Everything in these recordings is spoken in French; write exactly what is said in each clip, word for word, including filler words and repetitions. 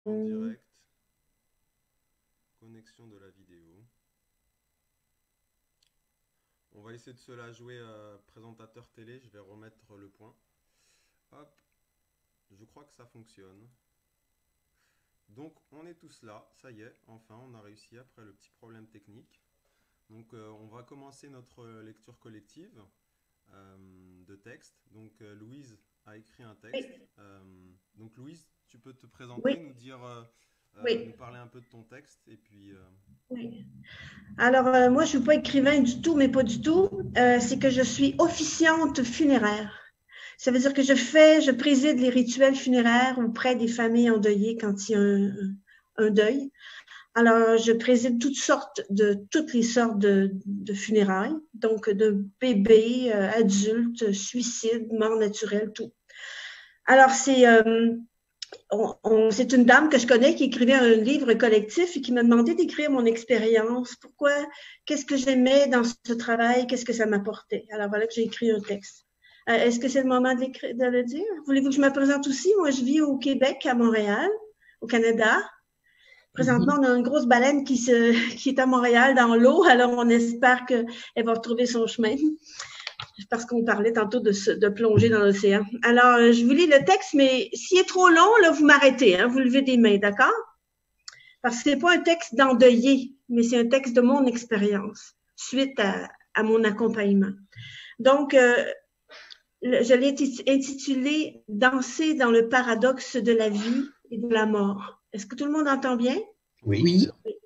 En direct, connexion de la vidéo. On va essayer de se la jouer euh, présentateur télé. Je vais remettre le point. Hop, je crois que ça fonctionne. Donc on est tous là, ça y est, enfin on a réussi après le petit problème technique. Donc euh, on va commencer notre lecture collective euh, de texte. Donc euh, Louise a écrit un texte. Oui, Euh, donc Louise, tu peux te présenter, oui, nous dire, euh, euh, nous oui, parler un peu de ton texte et puis... euh, oui. Alors, euh, moi, je ne suis pas écrivain du tout, mais pas du tout. Euh, c'est que je suis officiante funéraire. Ça veut dire que je fais, je préside les rituels funéraires auprès des familles endeuillées quand il y a un, un deuil. Alors, je préside toutes sortes de, toutes les sortes de, de funérailles, donc de bébés, euh, adultes, suicides, morts naturelles, tout. Alors, c'est euh, on, on, c'est une dame que je connais qui écrivait un livre collectif et qui m'a demandé d'écrire mon expérience. Pourquoi, qu'est-ce que j'aimais dans ce travail, qu'est-ce que ça m'apportait. Alors voilà que j'ai écrit un texte. Euh, est-ce que c'est le moment de, de le dire? Voulez-vous que je me présente aussi? Moi, je vis au Québec, à Montréal, au Canada. Présentement, on a une grosse baleine qui, se, qui est à Montréal dans l'eau, alors on espère qu'elle va retrouver son chemin parce qu'on parlait tantôt de, de plonger dans l'océan. Alors, euh, je vous lis le texte, mais s'il est trop long, là, vous m'arrêtez, hein, vous levez des mains, d'accord? Parce que c'est pas un texte d'endeuillé, mais c'est un texte de mon expérience suite à, à mon accompagnement. Donc, euh, je l'ai intitulé Danser dans le paradoxe de la vie et de la mort. Est-ce que tout le monde entend bien? Oui. Oui.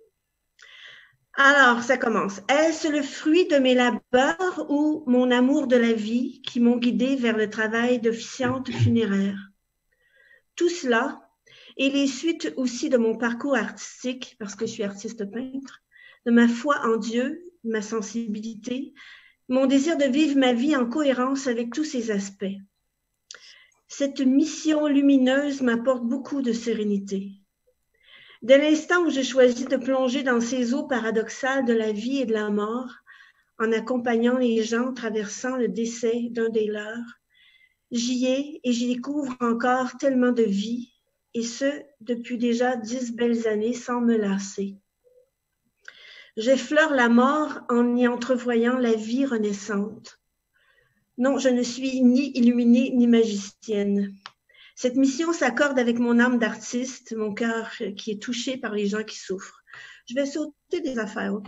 Alors, ça commence. Est-ce le fruit de mes labeurs ou mon amour de la vie qui m'ont guidé vers le travail d'officiante funéraire? Tout cela, et les suites aussi de mon parcours artistique, parce que je suis artiste peintre, de ma foi en Dieu, ma sensibilité, mon désir de vivre ma vie en cohérence avec tous ses aspects. Cette mission lumineuse m'apporte beaucoup de sérénité. Dès l'instant où j'ai choisi de plonger dans ces eaux paradoxales de la vie et de la mort, en accompagnant les gens traversant le décès d'un des leurs, j'y ai et j'y découvre encore tellement de vie, et ce, depuis déjà dix belles années sans me lasser. J'effleure la mort en y entrevoyant la vie renaissante. Non, je ne suis ni illuminée ni magicienne. Cette mission s'accorde avec mon âme d'artiste, mon cœur qui est touché par les gens qui souffrent. Je vais sauter des affaires. Okay?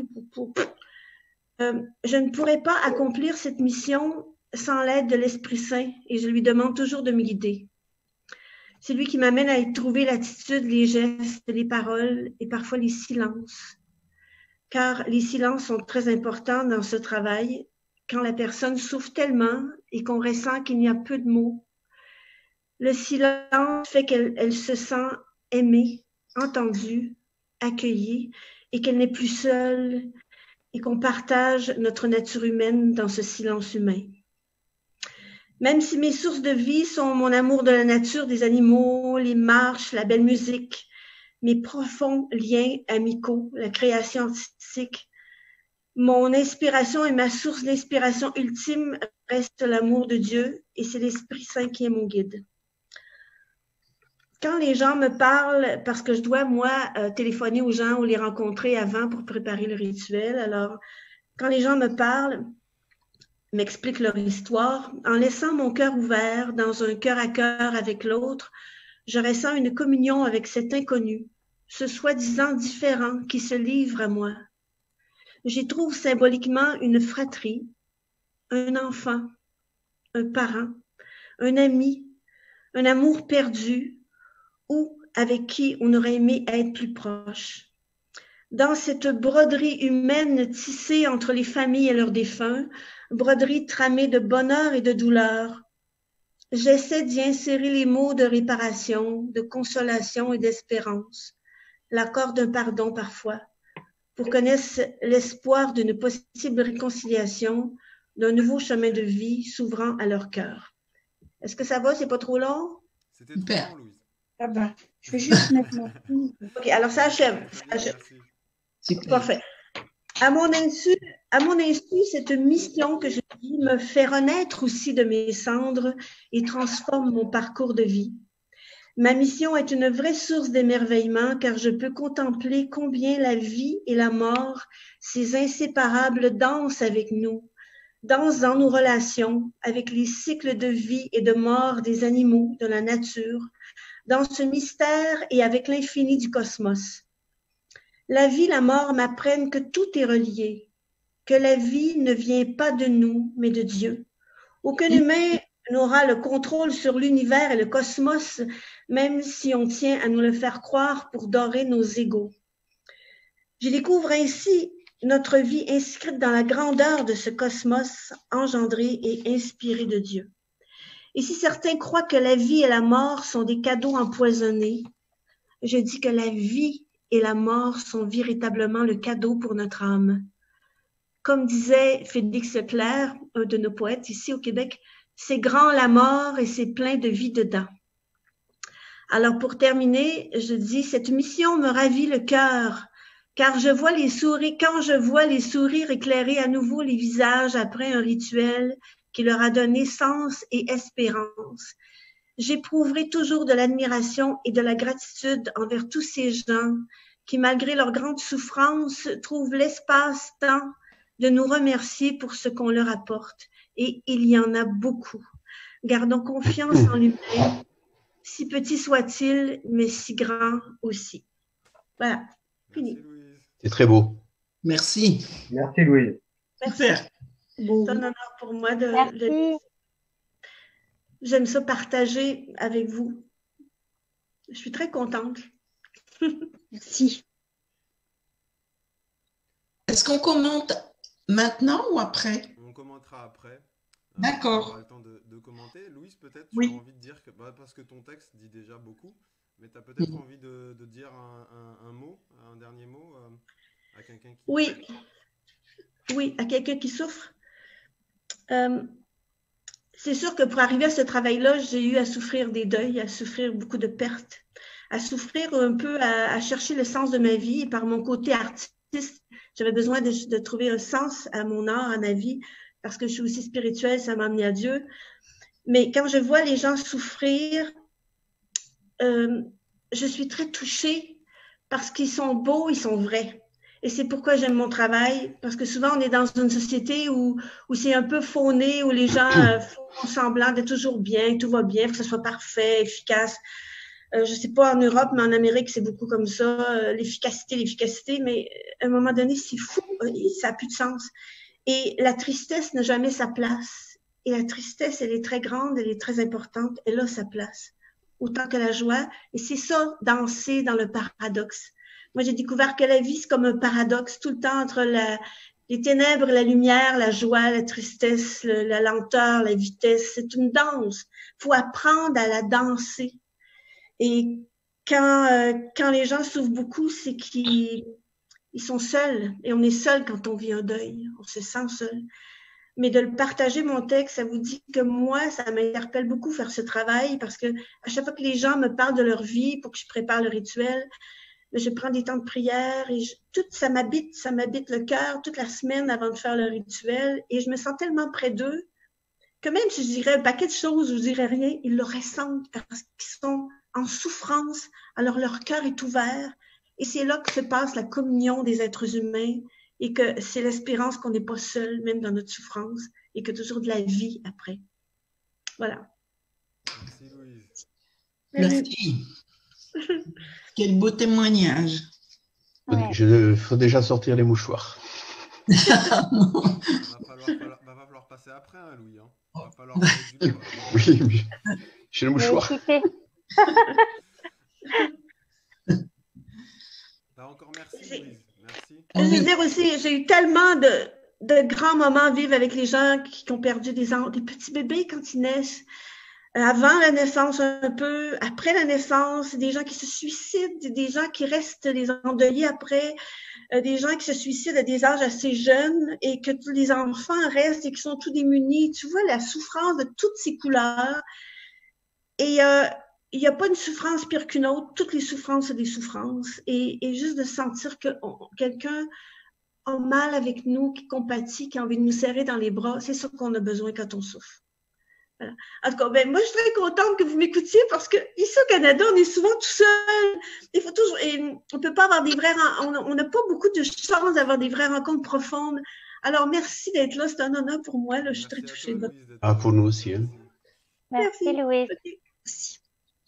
Euh, je ne pourrais pas accomplir cette mission sans l'aide de l'Esprit Saint et je lui demande toujours de me guider. C'est lui qui m'amène à y trouver l'attitude, les gestes, les paroles et parfois les silences. Car les silences sont très importants dans ce travail quand la personne souffre tellement et qu'on ressent qu'il n'y a peu de mots. Le silence fait qu'elle elle se sent aimée, entendue, accueillie et qu'elle n'est plus seule et qu'on partage notre nature humaine dans ce silence humain. Même si mes sources de vie sont mon amour de la nature, des animaux, les marches, la belle musique, mes profonds liens amicaux, la création artistique, mon inspiration et ma source d'inspiration ultime reste l'amour de Dieu et c'est l'Esprit Saint qui est mon guide. Quand les gens me parlent, parce que je dois, moi, euh, téléphoner aux gens ou les rencontrer avant pour préparer le rituel, alors quand les gens me parlent, m'expliquent leur histoire, en laissant mon cœur ouvert dans un cœur à cœur avec l'autre, je ressens une communion avec cet inconnu, ce soi-disant différent qui se livre à moi. J'y trouve symboliquement une fratrie, un enfant, un parent, un ami, un amour perdu ou avec qui on aurait aimé être plus proche. Dans cette broderie humaine tissée entre les familles et leurs défunts, broderie tramée de bonheur et de douleur, j'essaie d'y insérer les mots de réparation, de consolation et d'espérance, l'accord d'un pardon parfois, pour connaître l'espoir d'une possible réconciliation, d'un nouveau chemin de vie s'ouvrant à leur cœur. Est-ce que ça va? C'est pas trop long? C'était trop long, Louise. Ah ben, je vais juste mettre mon... OK, alors ça achève. Ça achève. Super. Parfait. À mon insu, à mon insu, cette mission que je vis me fait renaître aussi de mes cendres et transforme mon parcours de vie. Ma mission est une vraie source d'émerveillement car je peux contempler combien la vie et la mort, ces inséparables, dansent avec nous, dansent dans nos relations, avec les cycles de vie et de mort des animaux, de la nature, dans ce mystère et avec l'infini du cosmos. La vie, la mort m'apprennent que tout est relié, que la vie ne vient pas de nous, mais de Dieu. Aucun humain n'aura le contrôle sur l'univers et le cosmos, même si on tient à nous le faire croire pour dorer nos égaux. Je découvre ainsi notre vie inscrite dans la grandeur de ce cosmos engendré et inspiré de Dieu. Et si certains croient que la vie et la mort sont des cadeaux empoisonnés, je dis que la vie et la mort sont véritablement le cadeau pour notre âme. Comme disait Félix Leclerc, un de nos poètes ici au Québec, c'est grand la mort et c'est plein de vie dedans. Alors pour terminer, je dis, cette mission me ravit le cœur, car je vois les sourires, quand je vois les sourires éclairer à nouveau les visages après un rituel qui leur a donné sens et espérance, j'éprouverai toujours de l'admiration et de la gratitude envers tous ces gens qui, malgré leur grande souffrance, trouvent l'espace-temps de nous remercier pour ce qu'on leur apporte. Et il y en a beaucoup. Gardons confiance en l'humain, si petit soit-il, mais si grand aussi. Voilà, fini. C'est très beau. Merci. Merci, Louise. Merci. Super. C'est un honneur pour moi de... Merci. de- J'aime ça partager avec vous. Je suis très contente. Merci. Est-ce qu'on commente maintenant ou après? On commentera après. Euh, D'accord. On aura le temps de, de commenter. Louise, peut-être, Oui. tu as envie de dire que, bah, parce que ton texte dit déjà beaucoup, mais tu as peut-être Mhm. envie de, de dire un, un- un mot, un dernier mot euh, à quelqu'un qui. Oui, oui, à quelqu'un qui souffre. Euh, c'est sûr que pour arriver à ce travail-là, j'ai eu à souffrir des deuils, à souffrir beaucoup de pertes, à souffrir un peu, à, à chercher le sens de ma vie. Et par mon côté artiste, j'avais besoin de, de trouver un sens à mon art, à ma vie, parce que je suis aussi spirituelle, ça m'a amené à Dieu. Mais quand je vois les gens souffrir, euh, je suis très touchée parce qu'ils sont beaux, ils sont vrais. Et c'est pourquoi j'aime mon travail, parce que souvent on est dans une société où, où c'est un peu fauné, où les gens euh, font semblant d'être toujours bien, que tout va bien, que ce soit parfait, efficace. Euh, je sais pas en Europe, mais en Amérique, c'est beaucoup comme ça, euh, l'efficacité, l'efficacité, mais à un moment donné, c'est fou, euh, ça n'a plus de sens. Et la tristesse n'a jamais sa place. Et la tristesse, elle est très grande, elle est très importante, elle a sa place, autant que la joie. Et c'est ça, danser dans le paradoxe. Moi, j'ai découvert que la vie, c'est comme un paradoxe, tout le temps entre la, les ténèbres, la lumière, la joie, la tristesse, le, la lenteur, la vitesse. C'est une danse. Il faut apprendre à la danser. Et quand, euh, quand les gens souffrent beaucoup, c'est qu'ils ils sont seuls. Et on est seul quand on vit un deuil. On se sent seul. Mais de le partager, mon texte, ça vous dit que moi, ça m'interpelle beaucoup faire ce travail parce que à chaque fois que les gens me parlent de leur vie pour que je prépare le rituel, je prends des temps de prière et je, tout ça m'habite, ça m'habite le cœur toute la semaine avant de faire le rituel et je me sens tellement près d'eux que même si je dirais un paquet de choses, je dirais rien, ils le ressentent parce qu'ils sont en souffrance, alors leur cœur est ouvert et c'est là que se passe la communion des êtres humains et que c'est l'espérance qu'on n'est pas seul, même dans notre souffrance, et que toujours de la vie après. Voilà. Merci, Louise. Merci. Quel beau témoignage. Ouais. Il faut déjà sortir les mouchoirs. Va falloir, falloir- va falloir passer après, hein, Louis. Hein. Va falloir mettre du poids. Oui, mais j'ai le Mais mouchoir. écoutez, Bah, encore merci, C'est- Louise. Merci. Je veux dire aussi, j'ai eu tellement de, de grands moments à vivre avec les gens qui, qui ont perdu des, en- des petits bébés quand ils naissent, euh, avant la naissance un peu, après la naissance, des gens qui se suicident, des gens qui restent les endeuillés après, euh, des gens qui se suicident à des âges assez jeunes et que tous les enfants restent et qui sont tout démunis. Tu vois la souffrance de toutes ces couleurs. Et euh, il n'y a pas une souffrance pire qu'une autre. Toutes les souffrances, c'est des souffrances. Et, et juste de sentir que on- quelqu'un a mal avec nous, qui compatit, qui a envie de nous serrer dans les bras, c'est ça qu'on a besoin quand on souffre. Voilà. En tout cas, ben, moi, je suis très contente que vous m'écoutiez parce que ici au Canada, on est souvent tout seul. Il faut toujours, et on peut pas avoir des vraies, on n'a pas beaucoup de chance d'avoir des vraies rencontres profondes. Alors, merci d'être là. C'est un honneur pour moi. Là, je suis très touchée. Toi, Louise, d'être Ah, pour nous aussi. Hein. Merci, Merci. Louise. Okay. Merci.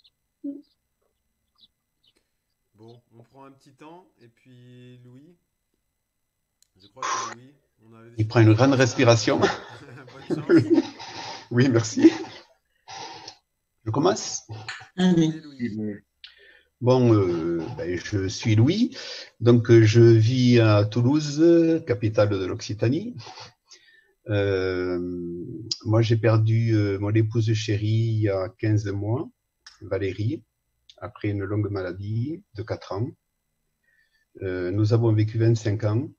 Bon, on prend un petit temps et puis Louis. Je crois que Louis, on avait. Il prend une grande respiration. Bonne chance. Oui, merci. Je commence? Allez. Louis. Bon, euh, ben, je suis Louis, donc euh, je vis à Toulouse, capitale de l'Occitanie. Euh, moi, j'ai perdu euh, mon épouse chérie il y a quinze mois, Valérie, après une longue maladie de quatre ans. Euh, nous avons vécu vingt-cinq ans.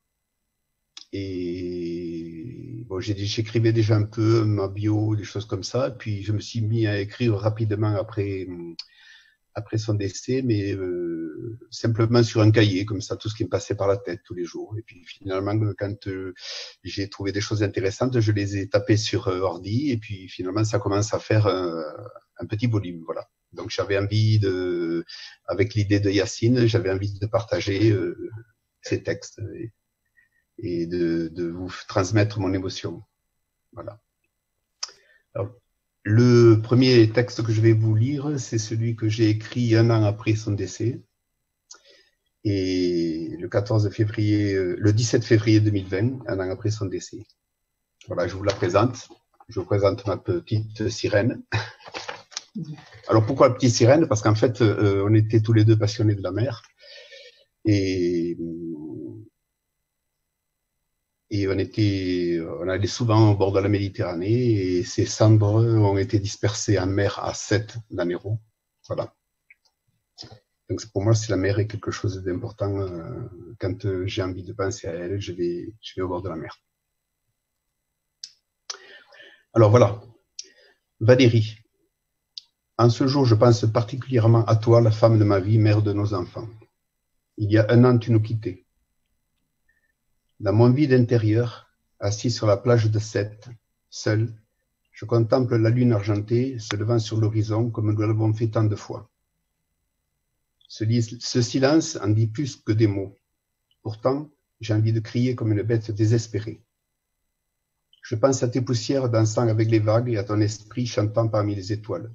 Et bon, j'ai- j'écrivais déjà un peu ma bio, des choses comme ça. Puis je me suis mis à écrire rapidement après, après son décès, mais euh, simplement sur un cahier, comme ça, tout ce qui me passait par la tête tous les jours. Et puis finalement, quand euh, j'ai trouvé des choses intéressantes, je les ai tapées sur euh, ordi. Et puis finalement, ça commence à faire euh, un petit volume, voilà. Donc j'avais envie de, avec l'idée de Yacine, j'avais envie de partager euh, ces textes et, et de, de vous transmettre mon émotion. Voilà. Alors, le premier texte que je vais vous lire, c'est celui que j'ai écrit un an après son décès. Et le quatorze février, euh, le dix-sept février deux mille vingt, un an après son décès. Voilà, je vous la présente. Je vous présente ma petite sirène. Alors pourquoi la petite sirène? Parce qu'en fait, euh, on était tous les deux passionnés de la mer. Et, et on était, on allait souvent au bord de la Méditerranée et ces cendres ont été dispersées en mer à Sète, dans l'Hérault. Voilà. Donc pour moi, c'est la mer est quelque chose d'important. Euh, quand euh, j'ai envie de penser à elle, je vais, je vais au bord de la mer. Alors voilà. Valérie. En ce jour, je pense particulièrement à toi, la femme de ma vie, mère de nos enfants. Il y a un an, tu nous quittais. Dans mon vide intérieur, assis sur la plage de Sète, seul, je contemple la lune argentée se levant sur l'horizon comme nous l'avons fait tant de fois. Ce, ce silence en dit plus que des mots. Pourtant, j'ai envie de crier comme une bête désespérée. Je pense à tes poussières dansant avec les vagues et à ton esprit chantant parmi les étoiles.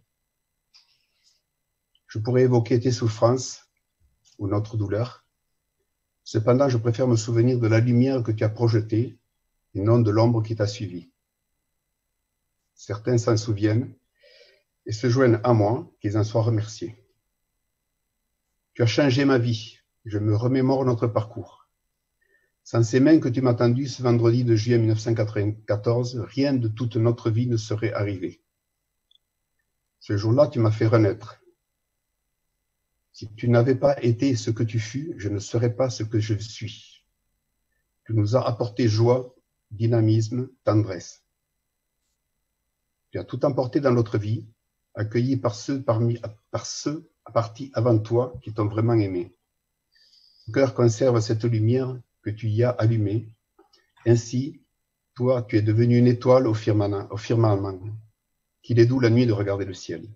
Je pourrais évoquer tes souffrances ou notre douleur. Cependant, je préfère me souvenir de la lumière que tu as projetée et non de l'ombre qui t'a suivi. Certains s'en souviennent et se joignent à moi, qu'ils en soient remerciés. Tu as changé ma vie. Je me remémore notre parcours. Sans ces mains que tu m'as tendues ce vendredi de juillet mille neuf cent quatre-vingt-quatorze, rien de toute notre vie ne serait arrivé. Ce jour-là, tu m'as fait renaître. Si tu n'avais pas été ce que tu fus, je ne serais pas ce que je suis. Tu nous as apporté joie, dynamisme, tendresse. Tu as tout emporté dans notre vie, accueilli par ceux parmi, par ceux partis avant toi qui t'ont vraiment aimé. Ton cœur conserve cette lumière que tu y as allumée. Ainsi, toi, tu es devenu une étoile au firmament, au firmament, qu'il est doux la nuit de regarder le ciel.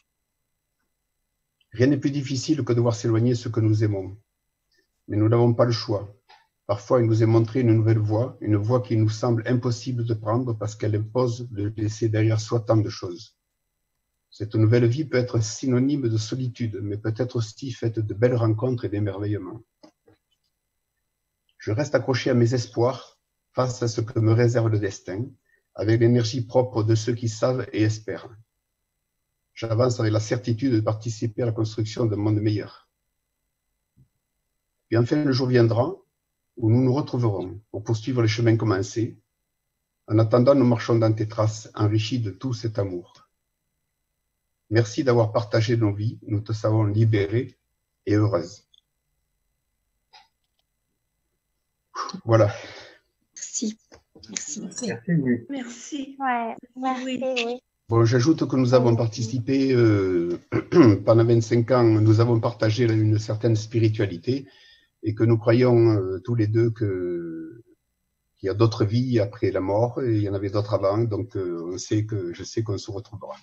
Rien n'est plus difficile que de voir s'éloigner ce que nous aimons. Mais nous n'avons pas le choix. Parfois, il nous est montré une nouvelle voie, une voie qui nous semble impossible de prendre parce qu'elle impose de laisser derrière soi tant de choses. Cette nouvelle vie peut être synonyme de solitude, mais peut être aussi faite de belles rencontres et d'émerveillements. Je reste accroché à mes espoirs face à ce que me réserve le destin, avec l'énergie propre de ceux qui savent et espèrent. J'avance avec la certitude de participer à la construction d'un monde meilleur. Puis enfin, le jour viendra où nous nous retrouverons pour poursuivre les chemins commencés. En attendant, nous marchons dans tes traces, enrichis de tout cet amour. Merci d'avoir partagé nos vies, nous te savons libérées et heureuses. Voilà. Merci. Merci. Merci. Merci. Ouais, merci, Oui. oui. Bon, j'ajoute que nous avons participé euh, pendant vingt-cinq ans, nous avons partagé une certaine spiritualité et que nous croyons euh, tous les deux que qu'il y a d'autres vies après la mort, et il y en avait d'autres avant, donc euh, on sait que, je sais qu'on se retrouvera.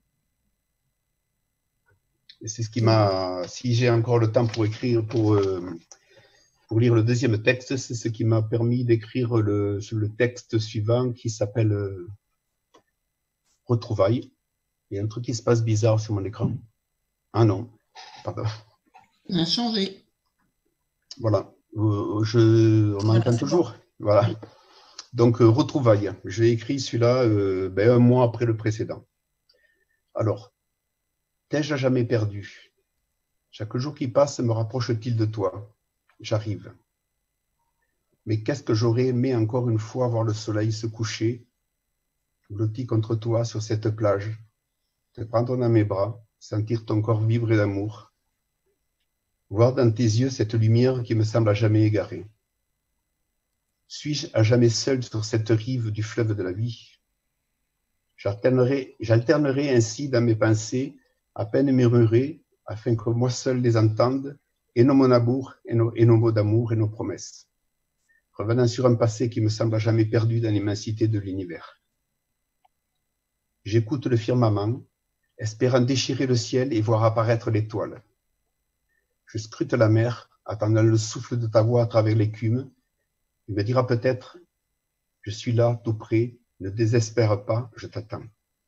Et c'est ce qui m'a, si j'ai encore le temps pour écrire, pour, euh, pour lire le deuxième texte, c'est ce qui m'a permis d'écrire le, le texte suivant qui s'appelle euh, Retrouvailles. Il y a un truc qui se passe bizarre sur mon écran. Ah non, pardon. On a changé. Voilà, euh, je, on m'entend toujours. Voilà. Donc, euh, Retrouvailles. J'ai écrit celui-là euh, ben, un mois après le précédent. Alors, t'ai-je jamais perdu? Chaque jour qui passe me rapproche-t-il de toi? J'arrive. Mais qu'est-ce que j'aurais aimé encore une fois voir le soleil se coucher, blotti contre toi sur cette plage, te prendre dans mes bras, sentir ton corps vibrer d'amour, voir dans tes yeux cette lumière qui me semble à jamais égarée. Suis-je à jamais seul sur cette rive du fleuve de la vie? J'alternerai, j'alternerai ainsi dans mes pensées, à peine murmurées, afin que moi seul les entende, et non mon amour, et nos, et nos mots d'amour, et nos promesses. Revenant sur un passé qui me semble à jamais perdu dans l'immensité de l'univers. J'écoute le firmament, espérant déchirer le ciel et voir apparaître l'étoile. Je scrute la mer, attendant le souffle de ta voix à travers l'écume. Il me dira peut-être, je suis là, tout près, ne désespère pas, je t'attends.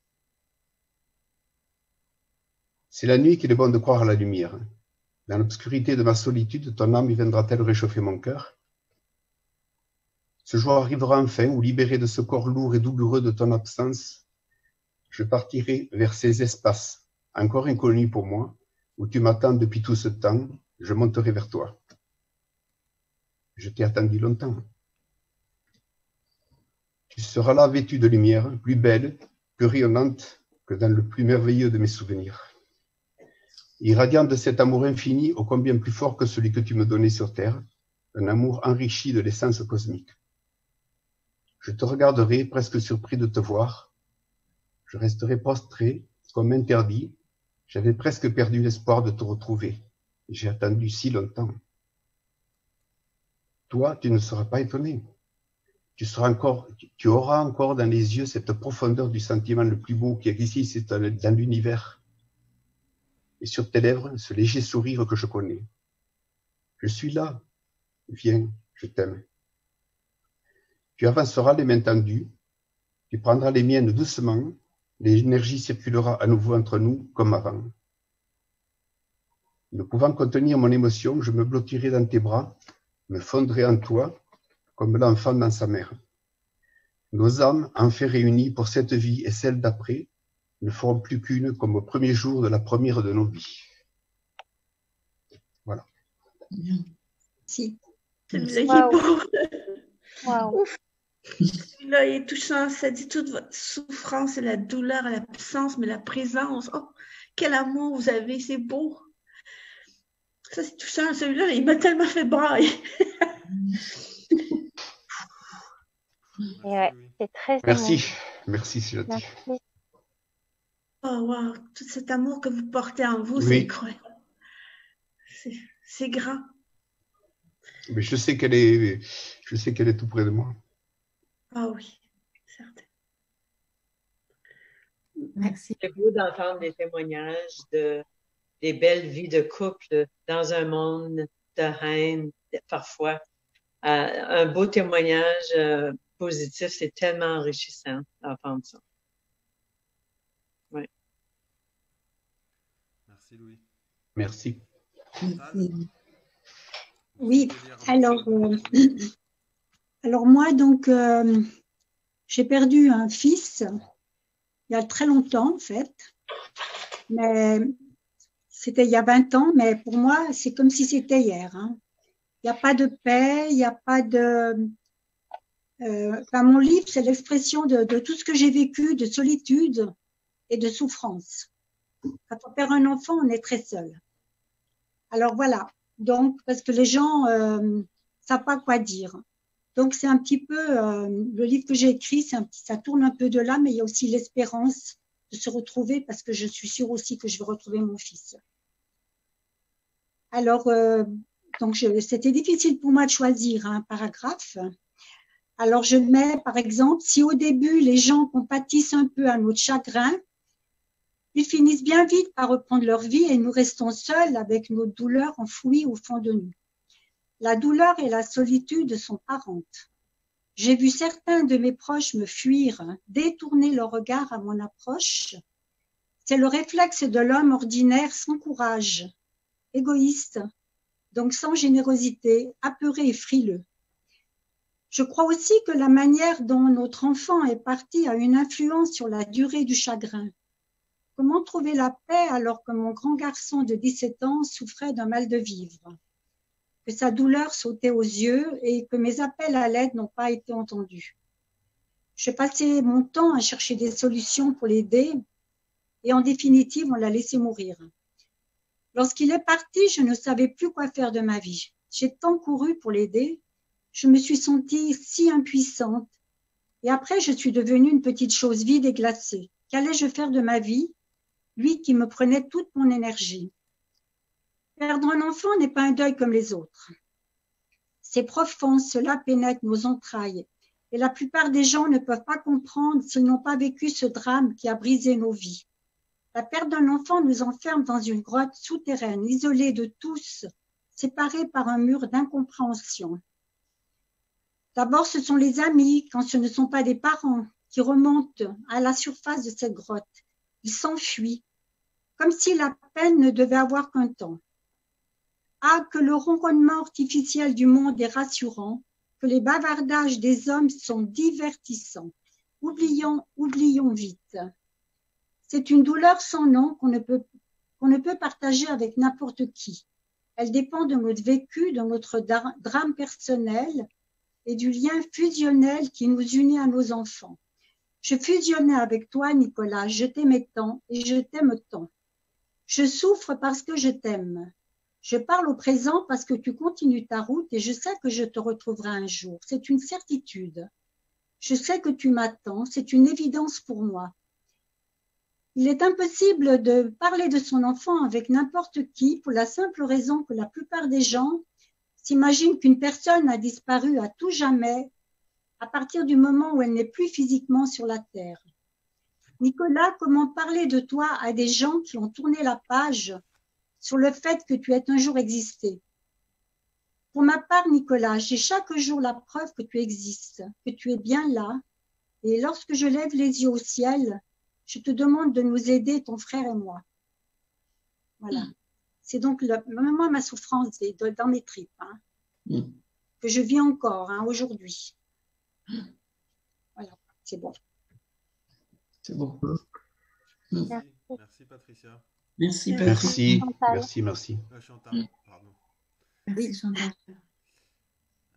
C'est la nuit qu'il est bon de croire à la lumière. Dans l'obscurité de ma solitude, ton âme viendra-t-elle réchauffer mon cœur? Ce jour arrivera enfin où, libéré de ce corps lourd et douloureux de ton absence, je partirai vers ces espaces, encore inconnus pour moi, où tu m'attends depuis tout ce temps, je monterai vers toi. Je t'ai attendu longtemps. Tu seras là vêtue de lumière, plus belle, plus rayonnante que dans le plus merveilleux de mes souvenirs. Irradiant de cet amour infini, ô combien plus fort que celui que tu me donnais sur terre, un amour enrichi de l'essence cosmique. Je te regarderai, presque surpris de te voir. Je resterai prostré, comme interdit. J'avais presque perdu l'espoir de te retrouver. J'ai attendu si longtemps. Toi, tu ne seras pas étonné. Tu seras encore, tu auras encore dans les yeux cette profondeur du sentiment le plus beau qui existe ici dans l'univers. Et sur tes lèvres, ce léger sourire que je connais. Je suis là. Viens, je t'aime. Tu avanceras les mains tendues. Tu prendras les miennes doucement. L'énergie circulera à nouveau entre nous comme avant. Ne pouvant contenir mon émotion, je me blottirai dans tes bras, me fondrai en toi, comme l'enfant dans sa mère. Nos âmes, enfin réunies pour cette vie et celle d'après, ne feront plus qu'une comme au premier jour de la première de nos vies. Voilà. Si. Celui-là, il est Wow. beau. Wow. Ouf. Celui-là, il est touchant. Ça dit toute votre souffrance et la douleur, l'absence, mais la présence. Oh, quel amour vous avez, c'est beau. Ça, c'est touchant. Celui-là, il m'a tellement fait brailler. Merci, Ouais. Louis. C'est très Merci. Merci, Sylvie. émouvant. Merci. Oh, wow. Tout cet amour que vous portez en vous, c'est Oui. incroyable. C'est, c'est grand. Mais je sais qu'elle est, je sais qu'elle est tout près de moi. Ah oui, certain. Merci. C'est beau d'entendre des témoignages de des belles vies de couple dans un monde de haine, parfois. Euh, un beau témoignage euh, positif, c'est tellement enrichissant d'entendre ça. Oui. Merci, Louis. Merci. Tal, Oui, tu veux dire un alors, mot? euh, alors moi, donc, euh, j'ai perdu un fils il y a très longtemps, en fait. Mais c'était il y a vingt ans, mais pour moi, c'est comme si c'était hier. Hein. Il n'y a pas de paix, il n'y a pas de... Euh, enfin, mon livre, c'est l'expression de, de tout ce que j'ai vécu, de solitude et de souffrance. Quand on perd un enfant, on est très seul. Alors voilà, donc parce que les gens euh, savent pas quoi dire. Donc c'est un petit peu euh, le livre que j'ai écrit, c'est un petit, ça tourne un peu de là, mais il y a aussi l'espérance de se retrouver parce que je suis sûre aussi que je vais retrouver mon fils. Alors euh, donc je, c'était difficile pour moi de choisir un paragraphe. Alors, je mets, par exemple, si au début, les gens compatissent un peu à notre chagrin, ils finissent bien vite par reprendre leur vie et nous restons seuls avec nos douleurs enfouies au fond de nous. La douleur et la solitude sont parentes. J'ai vu certains de mes proches me fuir, détourner leur regard à mon approche. C'est le réflexe de l'homme ordinaire sans courage, égoïste, donc sans générosité, apeuré et frileux. Je crois aussi que la manière dont notre enfant est parti a une influence sur la durée du chagrin. Comment trouver la paix alors que mon grand garçon de dix-sept ans souffrait d'un mal de vivre, que sa douleur sautait aux yeux et que mes appels à l'aide n'ont pas été entendus. J'ai passé mon temps à chercher des solutions pour l'aider et en définitive, on l'a laissé mourir. Lorsqu'il est parti, je ne savais plus quoi faire de ma vie. J'ai tant couru pour l'aider, je me suis sentie si impuissante et après je suis devenue une petite chose vide et glacée. Qu'allais-je faire de ma vie, lui qui me prenait toute mon énergie? Perdre un enfant n'est pas un deuil comme les autres. C'est profond, cela pénètre nos entrailles et la plupart des gens ne peuvent pas comprendre s'ils n'ont pas vécu ce drame qui a brisé nos vies. La perte d'un enfant nous enferme dans une grotte souterraine, isolée de tous, séparés par un mur d'incompréhension. D'abord, ce sont les amis, quand ce ne sont pas des parents, qui remontent à la surface de cette grotte. Ils s'enfuient, comme si la peine ne devait avoir qu'un temps. Ah, que le ronronnement artificiel du monde est rassurant, que les bavardages des hommes sont divertissants. Oublions, oublions vite. C'est une douleur sans nom qu'on ne peut, qu'on ne peut partager avec n'importe qui. Elle dépend de notre vécu, de notre drame personnel et du lien fusionnel qui nous unit à nos enfants. Je fusionnais avec toi, Nicolas, je t'aimais tant et je t'aime tant. Je souffre parce que je t'aime. Je parle au présent parce que tu continues ta route et je sais que je te retrouverai un jour. C'est une certitude. Je sais que tu m'attends, c'est une évidence pour moi. Il est impossible de parler de son enfant avec n'importe qui pour la simple raison que la plupart des gens s'imaginent qu'une personne a disparu à tout jamais à partir du moment où elle n'est plus physiquement sur la terre. Nicolas, comment parler de toi à des gens qui ont tourné la page sur le fait que tu aies un jour existé? Pour ma part, Nicolas, j'ai chaque jour la preuve que tu existes, que tu es bien là. Et lorsque je lève les yeux au ciel, je te demande de nous aider, ton frère et moi. Voilà. Mm. C'est donc le, moi, ma souffrance c'est dans mes tripes, hein, mm. que je vis encore hein, aujourd'hui. Voilà, c'est bon. C'est bon. Merci, merci Patricia. Merci, merci, merci, merci. Euh, Chantal, mm. pardon. Oui, Chantal. Euh...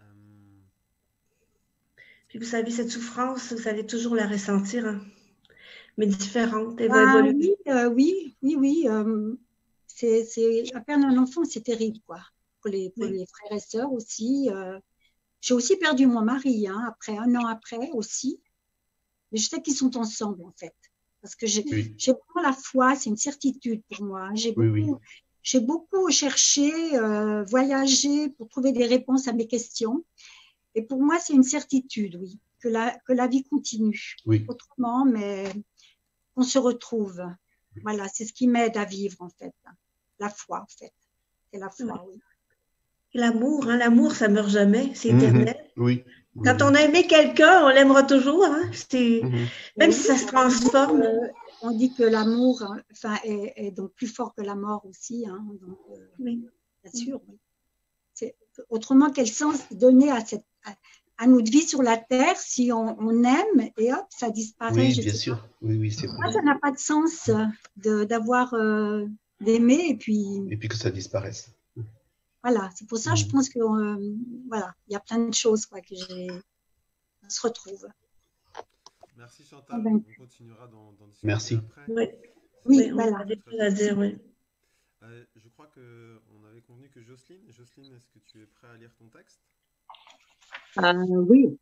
Puis vous savez, cette souffrance, vous allez toujours la ressentir, hein, mais différente, elle va ah, évoluer. Oui, euh, oui, oui, oui. Euh, c'est, c'est, à perdre un enfant, c'est terrible, quoi. Pour les, pour oui. les frères et sœurs aussi. Euh, j'ai aussi perdu mon mari, hein, après, un an après aussi. Mais je sais qu'ils sont ensemble, en fait. Parce que j'ai, oui. j'ai vraiment la foi, c'est une certitude pour moi. J'ai beaucoup, oui, oui. j'ai beaucoup cherché, euh, voyagé pour trouver des réponses à mes questions. Et pour moi, c'est une certitude, oui, que la, que la vie continue. Oui. Autrement, mais qu'on se retrouve. Voilà, c'est ce qui m'aide à vivre, en fait. La foi, en fait. C'est la foi, oui. L'amour, hein, l'amour, ça meurt jamais, c'est mmh, éternel. Oui. Quand on a aimé quelqu'un, on l'aimera toujours. Hein. C'est... Mmh. Même oui, si ça se transforme. Euh, on dit que l'amour enfin, est, est donc plus fort que la mort aussi. Hein. Donc, euh, oui. Bien sûr. Oui. C'est... Autrement, quel sens donner à, cette, à, à notre vie sur la Terre si on, on aime et hop, ça disparaît? Oui, bien sûr. Pas. Oui, oui, c'est vrai. Moi, ça n'a pas de sens de, d'avoir euh, d'aimer et puis... Et puis que ça disparaisse. Voilà, c'est pour ça que je pense que euh, voilà, il y a plein de choses quoi, que j'ai. On se retrouve. Merci Chantal. Ah ben. On continuera dans, dans discuter Merci. Après. Oui, oui, oui voilà. À dire, oui. Euh, je crois que on avait convenu que Jocelyne, Jocelyne, est-ce que tu es prête à lire ton texte? euh, Oui.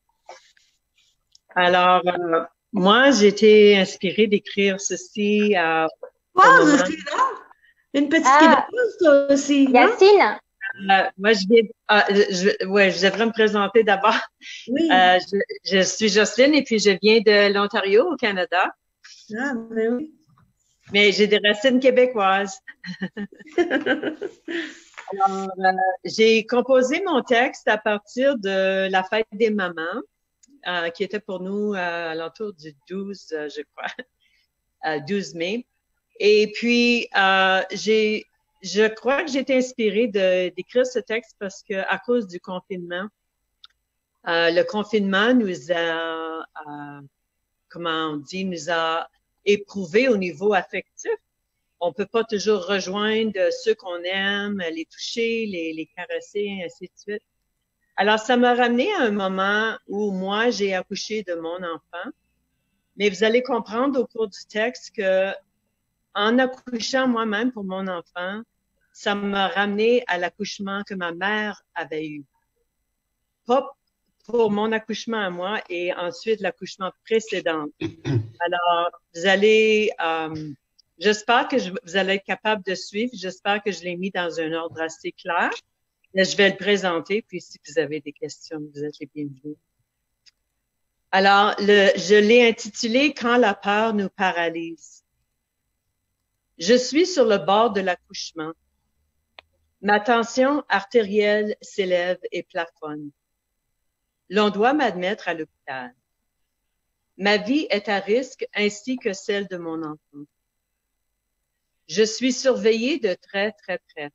Alors, euh, moi, j'ai été inspirée d'écrire ceci à. Wow, Jocelyne, une petite ah, aussi. Yacine. Euh, moi, je viens, ah, je, ouais, je devrais me présenter d'abord. Oui. Euh, je, je suis Jocelyne et puis je viens de l'Ontario au Canada. Ah, ben oui. Mais j'ai des racines québécoises. Alors, euh, j'ai composé mon texte à partir de la fête des mamans, euh, qui était pour nous euh, à l'entour du douze, euh, je crois, euh, douze mai. Et puis, euh, j'ai, je crois que j'ai été inspirée de, d'écrire ce texte parce que à cause du confinement, euh, le confinement nous a, euh, comment on dit, nous a éprouvé au niveau affectif. On peut pas toujours rejoindre ceux qu'on aime, les toucher, les, les caresser, ainsi de suite. Alors, ça m'a ramené à un moment où moi, j'ai accouché de mon enfant. Mais vous allez comprendre au cours du texte que en accouchant moi-même pour mon enfant, ça m'a ramené à l'accouchement que ma mère avait eu. Pas pour mon accouchement à moi et ensuite l'accouchement précédent. Alors, vous allez, euh, j'espère que je, vous allez être capable de suivre. J'espère que je l'ai mis dans un ordre assez clair. Mais je vais le présenter, puis si vous avez des questions, vous êtes les bienvenus. Alors, le, je l'ai intitulé « Quand la peur nous paralyse ». Je suis sur le bord de l'accouchement. Ma tension artérielle s'élève et plafonne. L'on doit m'admettre à l'hôpital. Ma vie est à risque ainsi que celle de mon enfant. Je suis surveillée de très, très près.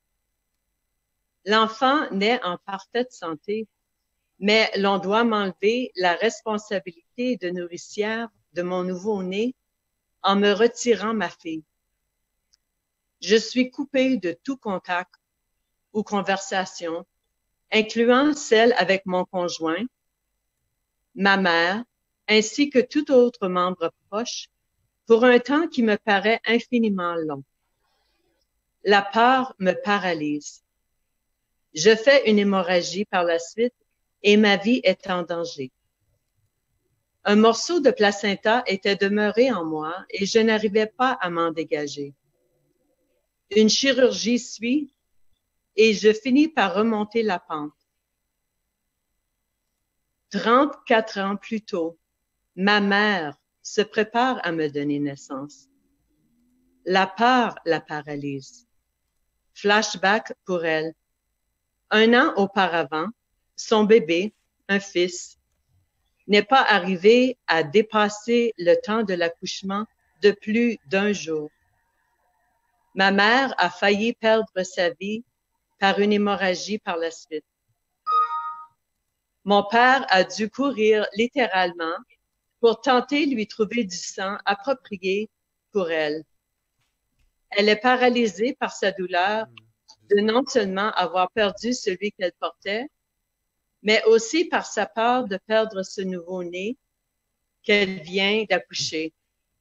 L'enfant naît en parfaite santé, mais l'on doit m'enlever la responsabilité de nourricière de mon nouveau-né en me retirant ma fille. Je suis coupée de tout contact ou conversation, incluant celle avec mon conjoint, ma mère, ainsi que tout autre membre proche, pour un temps qui me paraît infiniment long. La peur me paralyse. Je fais une hémorragie par la suite et ma vie est en danger. Un morceau de placenta était demeuré en moi et je n'arrivais pas à m'en dégager. Une chirurgie suit et je finis par remonter la pente. trente-quatre ans plus tôt, ma mère se prépare à me donner naissance. La peur la paralyse. Flashback pour elle. Un an auparavant, son bébé, un fils, n'est pas arrivé à dépasser le temps de l'accouchement de plus d'un jour. Ma mère a failli perdre sa vie par une hémorragie par la suite. Mon père a dû courir littéralement pour tenter de lui trouver du sang approprié pour elle. Elle est paralysée par sa douleur de non seulement avoir perdu celui qu'elle portait, mais aussi par sa peur de perdre ce nouveau-né qu'elle vient d'accoucher,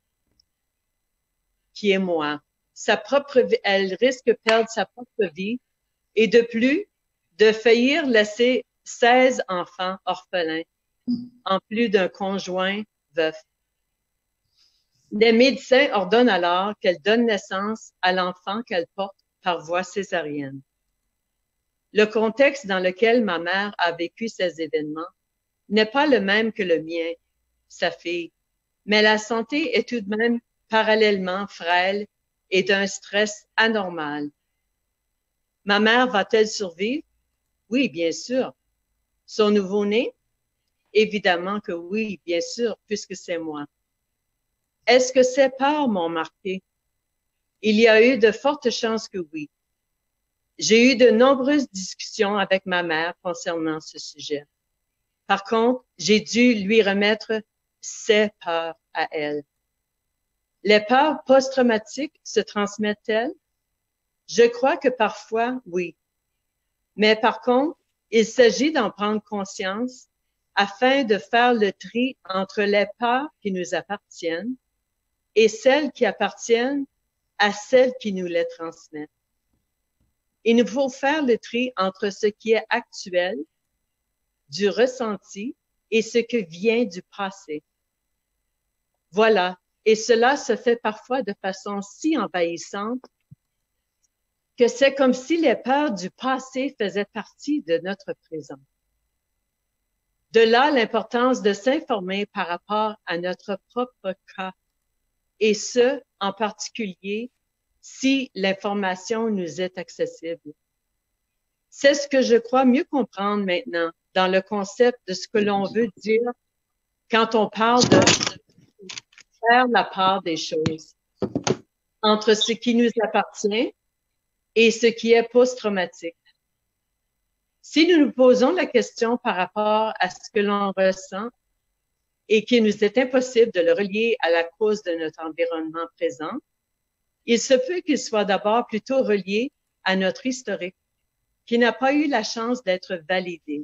qui est moi. Sa propre vie, elle risque de perdre sa propre vie et de plus, de faillir laisser seize enfants orphelins, en plus d'un conjoint veuf. Les médecins ordonnent alors qu'elle donne naissance à l'enfant qu'elle porte par voie césarienne. Le contexte dans lequel ma mère a vécu ces événements n'est pas le même que le mien, sa fille, mais la santé est tout de même parallèlement frêle et d'un stress anormal. Ma mère va-t-elle survivre? Oui, bien sûr. Son nouveau-né? Évidemment que oui, bien sûr, puisque c'est moi. Est-ce que ces peurs m'ont marqué? Il y a eu de fortes chances que oui. J'ai eu de nombreuses discussions avec ma mère concernant ce sujet. Par contre, j'ai dû lui remettre ses peurs à elle. Les peurs post-traumatiques se transmettent-elles? Je crois que parfois, oui. Mais par contre, il s'agit d'en prendre conscience afin de faire le tri entre les peurs qui nous appartiennent et celles qui appartiennent à celles qui nous les transmettent. Il nous faut faire le tri entre ce qui est actuel, du ressenti, et ce qui vient du passé. Voilà. Et cela se fait parfois de façon si envahissante que c'est comme si les peurs du passé faisaient partie de notre présent. De là l'importance de s'informer par rapport à notre propre cas, et ce, en particulier, si l'information nous est accessible. C'est ce que je crois mieux comprendre maintenant dans le concept de ce que l'on veut dire quand on parle de faire la part des choses entre ce qui nous appartient et ce qui est post-traumatique. Si nous nous posons la question par rapport à ce que l'on ressent et qu'il nous est impossible de le relier à la cause de notre environnement présent, il se peut qu'il soit d'abord plutôt relié à notre historique, qui n'a pas eu la chance d'être validé.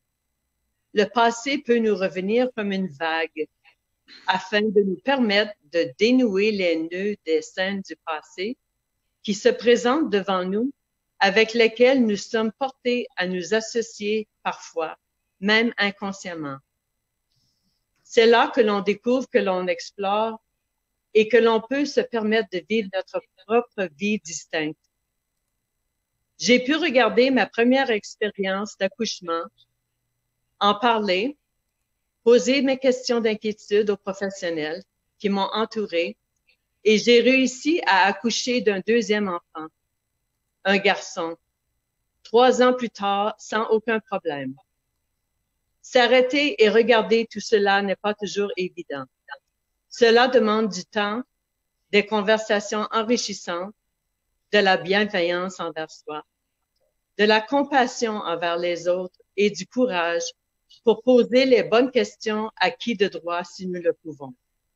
Le passé peut nous revenir comme une vague, afin de nous permettre de dénouer les nœuds des scènes du passé qui se présentent devant nous, avec lesquelles nous sommes portés à nous associer parfois, même inconsciemment. C'est là que l'on découvre, que l'on explore et que l'on peut se permettre de vivre notre propre vie distincte. J'ai pu regarder ma première expérience d'accouchement, en parler, poser mes questions d'inquiétude aux professionnels qui m'ont entouré et j'ai réussi à accoucher d'un deuxième enfant, un garçon, trois ans plus tard, sans aucun problème. S'arrêter et regarder tout cela n'est pas toujours évident. Cela demande du temps, des conversations enrichissantes, de la bienveillance envers soi, de la compassion envers les autres et du courage pour poser les bonnes questions à qui de droit si nous le pouvons.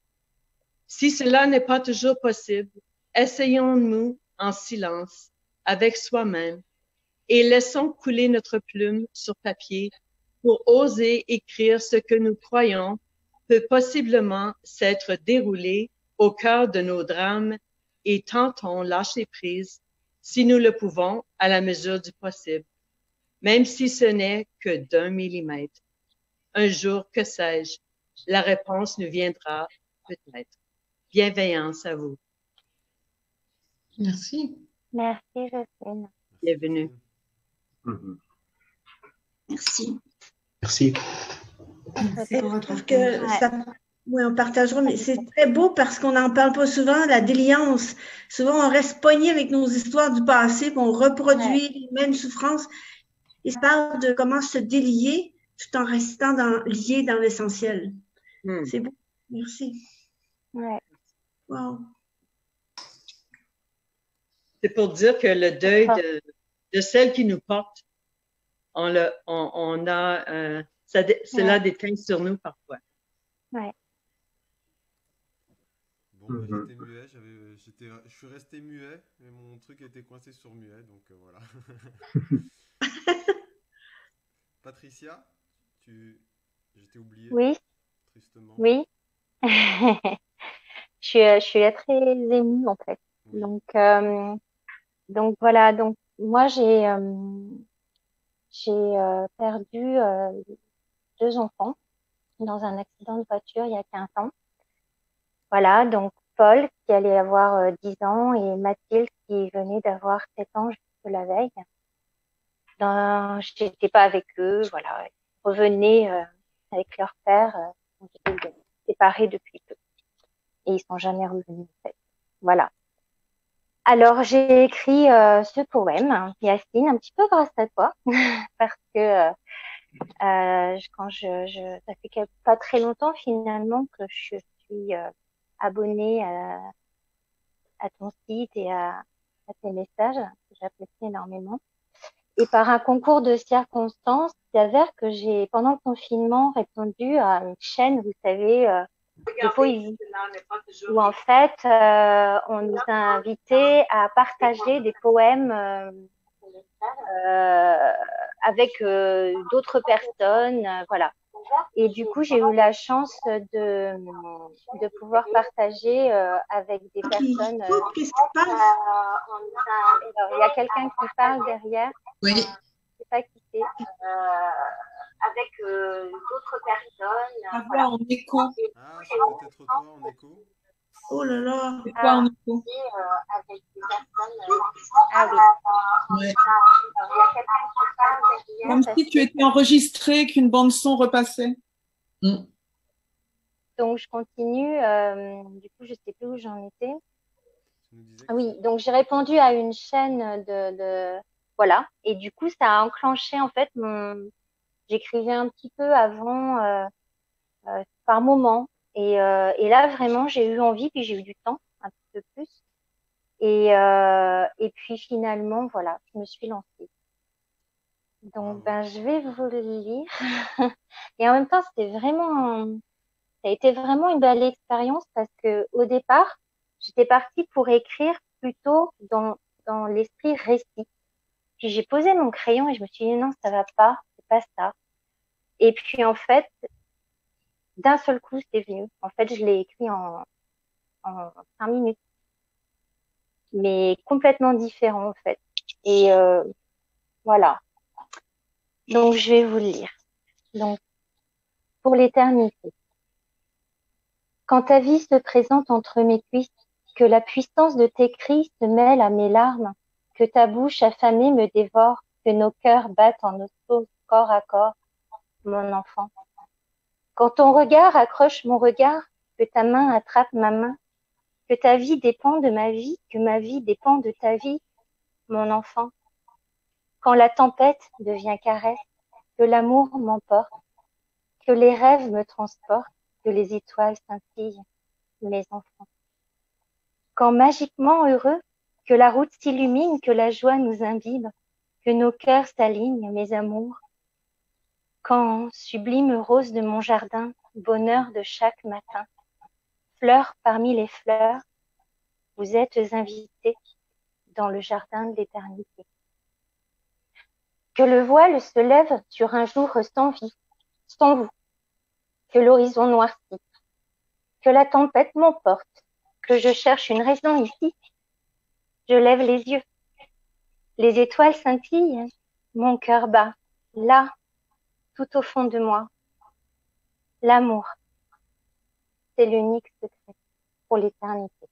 Si cela n'est pas toujours possible, essayons-nous en silence avec soi-même et laissons couler notre plume sur papier pour oser écrire ce que nous croyons peut possiblement s'être déroulé au cœur de nos drames et tentons lâcher prise, si nous le pouvons, à la mesure du possible, même si ce n'est que d'un millimètre. Un jour, que sais-je, la réponse nous viendra peut-être. Bienveillance à vous. Merci. Merci, Jocelyne. Bienvenue. Merci. Merci. Et je trouve que ça, oui, on partagera, mais c'est très beau parce qu'on n'en parle pas souvent, la déliance. Souvent, on reste pogné avec nos histoires du passé, puis on reproduit Ouais. les mêmes souffrances. Il se parle de comment se délier tout en restant dans, lié dans l'essentiel. Hmm. C'est beau. Merci. Ouais. Wow. C'est pour dire que le deuil Ah. de, de celle qui nous porte, on, le, on, on a, euh, ça, dé- cela Ouais. déteint sur nous parfois. Ouais. Bon, bah, Mhm. j'étais muet, j'avais, j'étais, je suis resté muet, mais mon truc était coincé sur muet, donc euh, voilà. Patricia, tu, je t'ai oublié, Oui, tristement. oui. Je suis, euh, je suis très émue en fait. Oui. Donc, euh, donc voilà. Donc moi j'ai, euh, j'ai euh, perdu euh, deux enfants dans un accident de voiture il y a quinze ans. Voilà. Donc Paul qui allait avoir euh, dix ans et Mathilde qui venait d'avoir sept ans jusque la veille. Dans, j'étais pas avec eux. Voilà. Ils revenaient euh, avec leur père. Euh, donc j'étais séparée depuis peu. Et ils sont jamais revenus, en fait. Voilà. Alors, j'ai écrit euh, ce poème, Yacine, un petit peu grâce à toi, parce que euh, euh, quand je, je, ça fait quel- pas très longtemps finalement que je suis euh, abonnée à, à ton site et à, à tes messages, que j'apprécie énormément. Et par un concours de circonstances, il s'avère que j'ai, pendant le confinement, répondu à une chaîne, vous savez, euh, de poésie, où en fait, euh, on nous a invités à partager des poèmes euh, euh, avec euh, d'autres personnes, euh, voilà. Et du coup, j'ai eu la chance de de pouvoir partager euh, avec des Qui personnes. euh, coupe, qu'est-ce qui se passe? Alors, il y a quelqu'un qui parle derrière, Oui. je sais pas qui c'est. Euh, avec euh, d'autres personnes. La Voilà. voix en écho. Ah, c'est peut-être toi en écho. Oh là là. C'est quoi en écho? Ah oui. Ouais. Comme si tu étais enregistré, qu'une bande son repassait. Mm. Donc je continue. euh, du coup, je sais plus où j'en étais. Tu nous disais Ah que oui, donc j'ai répondu à une chaîne de, de voilà, et du coup ça a enclenché en fait mon. J'écrivais un petit peu avant, euh, euh, par moment, et euh, et là vraiment j'ai eu envie, puis j'ai eu du temps un petit peu plus, et euh, et puis finalement voilà, je me suis lancée. Donc bravo. ben je vais vous le lire, et en même temps c'était vraiment, ça a été vraiment une belle expérience parce que au départ j'étais partie pour écrire plutôt dans dans l'esprit récit. Puis j'ai posé mon crayon et je me suis dit non, ça va pas, c'est pas ça. Et puis en fait, d'un seul coup, c'est venu. En fait, je l'ai écrit en, en cinq minutes, mais complètement différent en fait. Et euh, voilà. Donc je vais vous le lire. Donc pour l'éternité. Quand ta vie se présente entre mes cuisses, que la puissance de tes cris se mêle à mes larmes, que ta bouche affamée me dévore, que nos cœurs battent en osmose corps à corps, mon enfant. Quand ton regard accroche mon regard, que ta main attrape ma main, que ta vie dépend de ma vie, que ma vie dépend de ta vie, mon enfant. Quand la tempête devient caresse, que l'amour m'emporte, que les rêves me transportent, que les étoiles scintillent, mes enfants. Quand magiquement heureux, que la route s'illumine, que la joie nous imbibe, que nos cœurs s'alignent, mes amours. Quand, sublime rose de mon jardin, bonheur de chaque matin, fleurs parmi les fleurs, vous êtes invités dans le jardin de l'éternité. Que le voile se lève sur un jour sans vie, sans vous, que l'horizon noircit, que la tempête m'emporte, que je cherche une raison ici. Je lève les yeux, les étoiles scintillent, mon cœur bat, là, tout au fond de moi. L'amour, c'est l'unique secret pour l'éternité.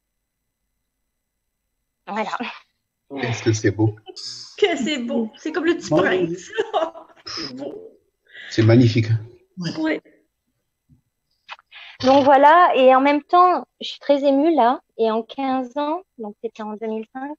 Voilà. Qu'est-ce que c'est beau. Que c'est beau. C'est comme le petit Ouais. prince. C'est beau. C'est magnifique. Ouais. Donc voilà, et en même temps, je suis très émue là, et en quinze ans, donc c'était en deux mille cinq,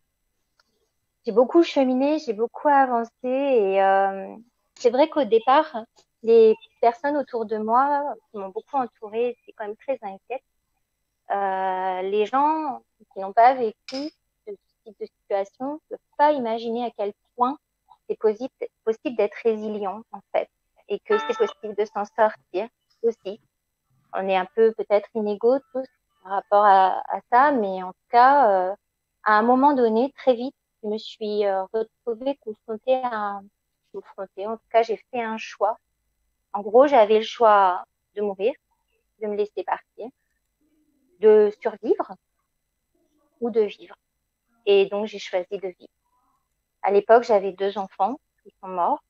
j'ai beaucoup cheminé, j'ai beaucoup avancé, et euh, c'est vrai qu'au départ, les personnes autour de moi qui m'ont beaucoup entourée, c'est quand même très inquiète. Euh, les gens qui n'ont pas vécu ce type de situation ne peuvent pas imaginer à quel point c'est possible, possible d'être résilient en fait, et que c'est possible de s'en sortir aussi. On est un peu peut-être inégaux tous par rapport à, à ça, mais en tout cas, euh, à un moment donné, très vite, je me suis euh, retrouvée confrontée à un... confrontée. En tout cas, j'ai fait un choix. En gros, j'avais le choix de mourir, de me laisser partir, de survivre ou de vivre. Et donc, j'ai choisi de vivre. À l'époque, j'avais deux enfants qui sont morts.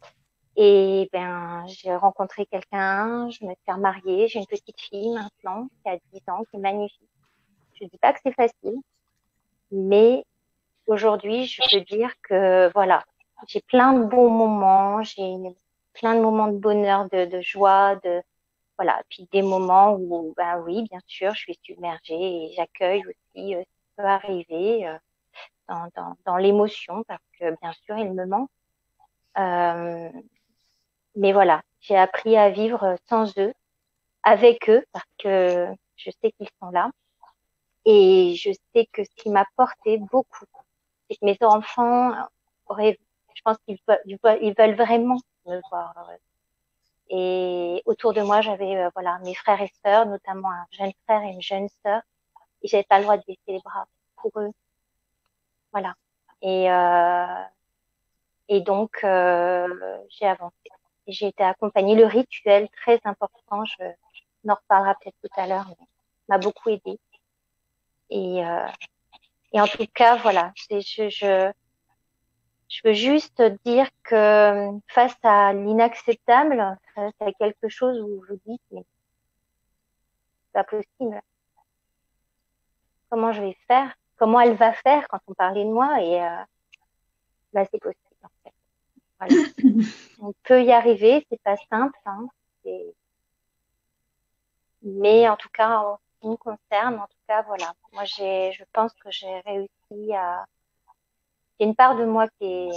Et ben, j'ai rencontré quelqu'un, je me suis remariée, j'ai une petite fille maintenant qui a dix ans, qui est magnifique. Je dis pas que c'est facile, mais aujourd'hui, je peux dire que voilà, j'ai plein de bons moments, j'ai plein de moments de bonheur, de, de joie, de voilà, puis des moments où ben oui, bien sûr, je suis submergée et j'accueille aussi euh, ce qui peut arriver euh, dans, dans, dans l'émotion parce que bien sûr, il me manque. Euh, mais voilà, j'ai appris à vivre sans eux, avec eux, parce que je sais qu'ils sont là. Et je sais que ce qui m'a porté beaucoup, c'est que mes enfants auraient, je pense qu'ils veulent, ils veulent, ils veulent vraiment me voir heureuse. Et autour de moi, j'avais euh, voilà mes frères et sœurs, notamment un jeune frère et une jeune sœur, et j'avais pas le droit de baisser les bras pour eux. Voilà. Et euh, et donc euh, j'ai avancé. J'ai été accompagnée. Le rituel, très important, je, on en reparlera peut-être tout à l'heure, mais m'a beaucoup aidée. Et, euh, et en tout cas, voilà, je, je, je veux juste dire que face à l'inacceptable, face à quelque chose où vous dites, mais c'est pas possible, comment je vais faire, comment elle va faire quand on parlait de moi, et euh, bah, c'est possible en fait. Voilà. On peut y arriver, c'est pas simple, hein, c'est... mais en tout cas, en ce qui me concerne, en tout cas, voilà. Moi, j'ai, je pense que j'ai réussi à. Il y a une part de moi qui est,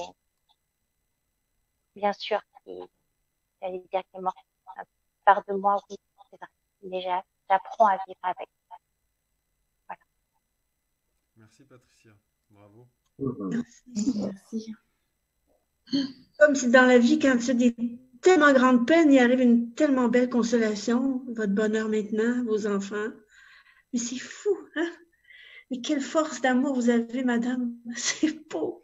bien sûr, qui, j'allais dire, qui est morte. Une part de moi, oui, c'est vrai. Mais j'a- j'apprends à vivre avec. Voilà. Merci Patricia, bravo. Merci. Comme c'est dans la vie, quand tu as des tellement grandes peines, il arrive une tellement belle consolation, votre bonheur maintenant, vos enfants. Mais c'est fou, hein? Mais quelle force d'amour vous avez, madame. C'est beau.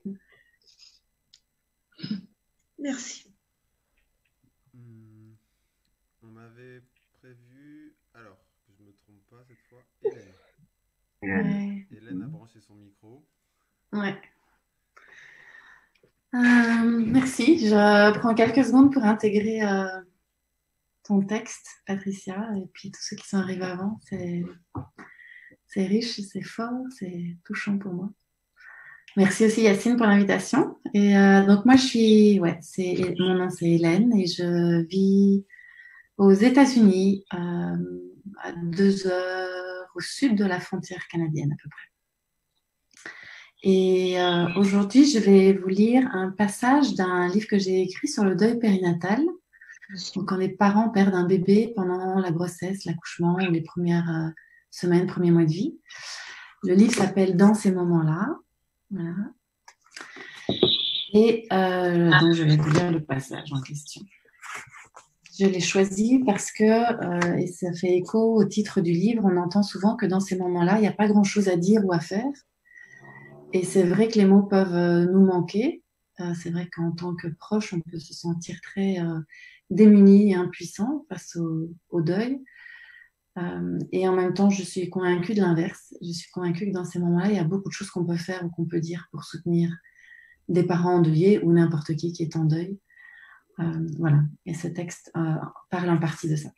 Merci. Hmm, on m'avait prévu, alors que je me trompe pas cette fois, Hélène. Ouais. Hélène a branché son micro. Ouais. Euh, merci. Je prends quelques secondes pour intégrer euh, ton texte, Patricia, et puis tous ceux qui sont arrivés avant. C'est, c'est riche, c'est fort, c'est touchant pour moi. Merci aussi Yacine pour l'invitation. Et euh, donc moi je suis, ouais, c'est mon nom c'est Hélène et je vis aux États-Unis, euh, à deux heures au sud de la frontière canadienne à peu près. Et euh, aujourd'hui, je vais vous lire un passage d'un livre que j'ai écrit sur le deuil périnatal. Donc, quand les parents perdent un bébé pendant la grossesse, l'accouchement ou les premières euh, semaines, premiers mois de vie. Le livre s'appelle Dans ces moments-là. Voilà. Et euh, donc, je vais vous lire le passage en question. Je l'ai choisi parce que, euh, et ça fait écho au titre du livre, on entend souvent que dans ces moments-là, il n'y a pas grand-chose à dire ou à faire. Et c'est vrai que les mots peuvent euh, nous manquer. Euh, c'est vrai qu'en tant que proche, on peut se sentir très euh, démuni et impuissant face au, au deuil. Euh, et en même temps, je suis convaincue de l'inverse. Je suis convaincue que dans ces moments-là, il y a beaucoup de choses qu'on peut faire ou qu'on peut dire pour soutenir des parents endeuillés ou n'importe qui qui est en deuil. Euh, voilà. Et ce texte euh, parle en partie de ça.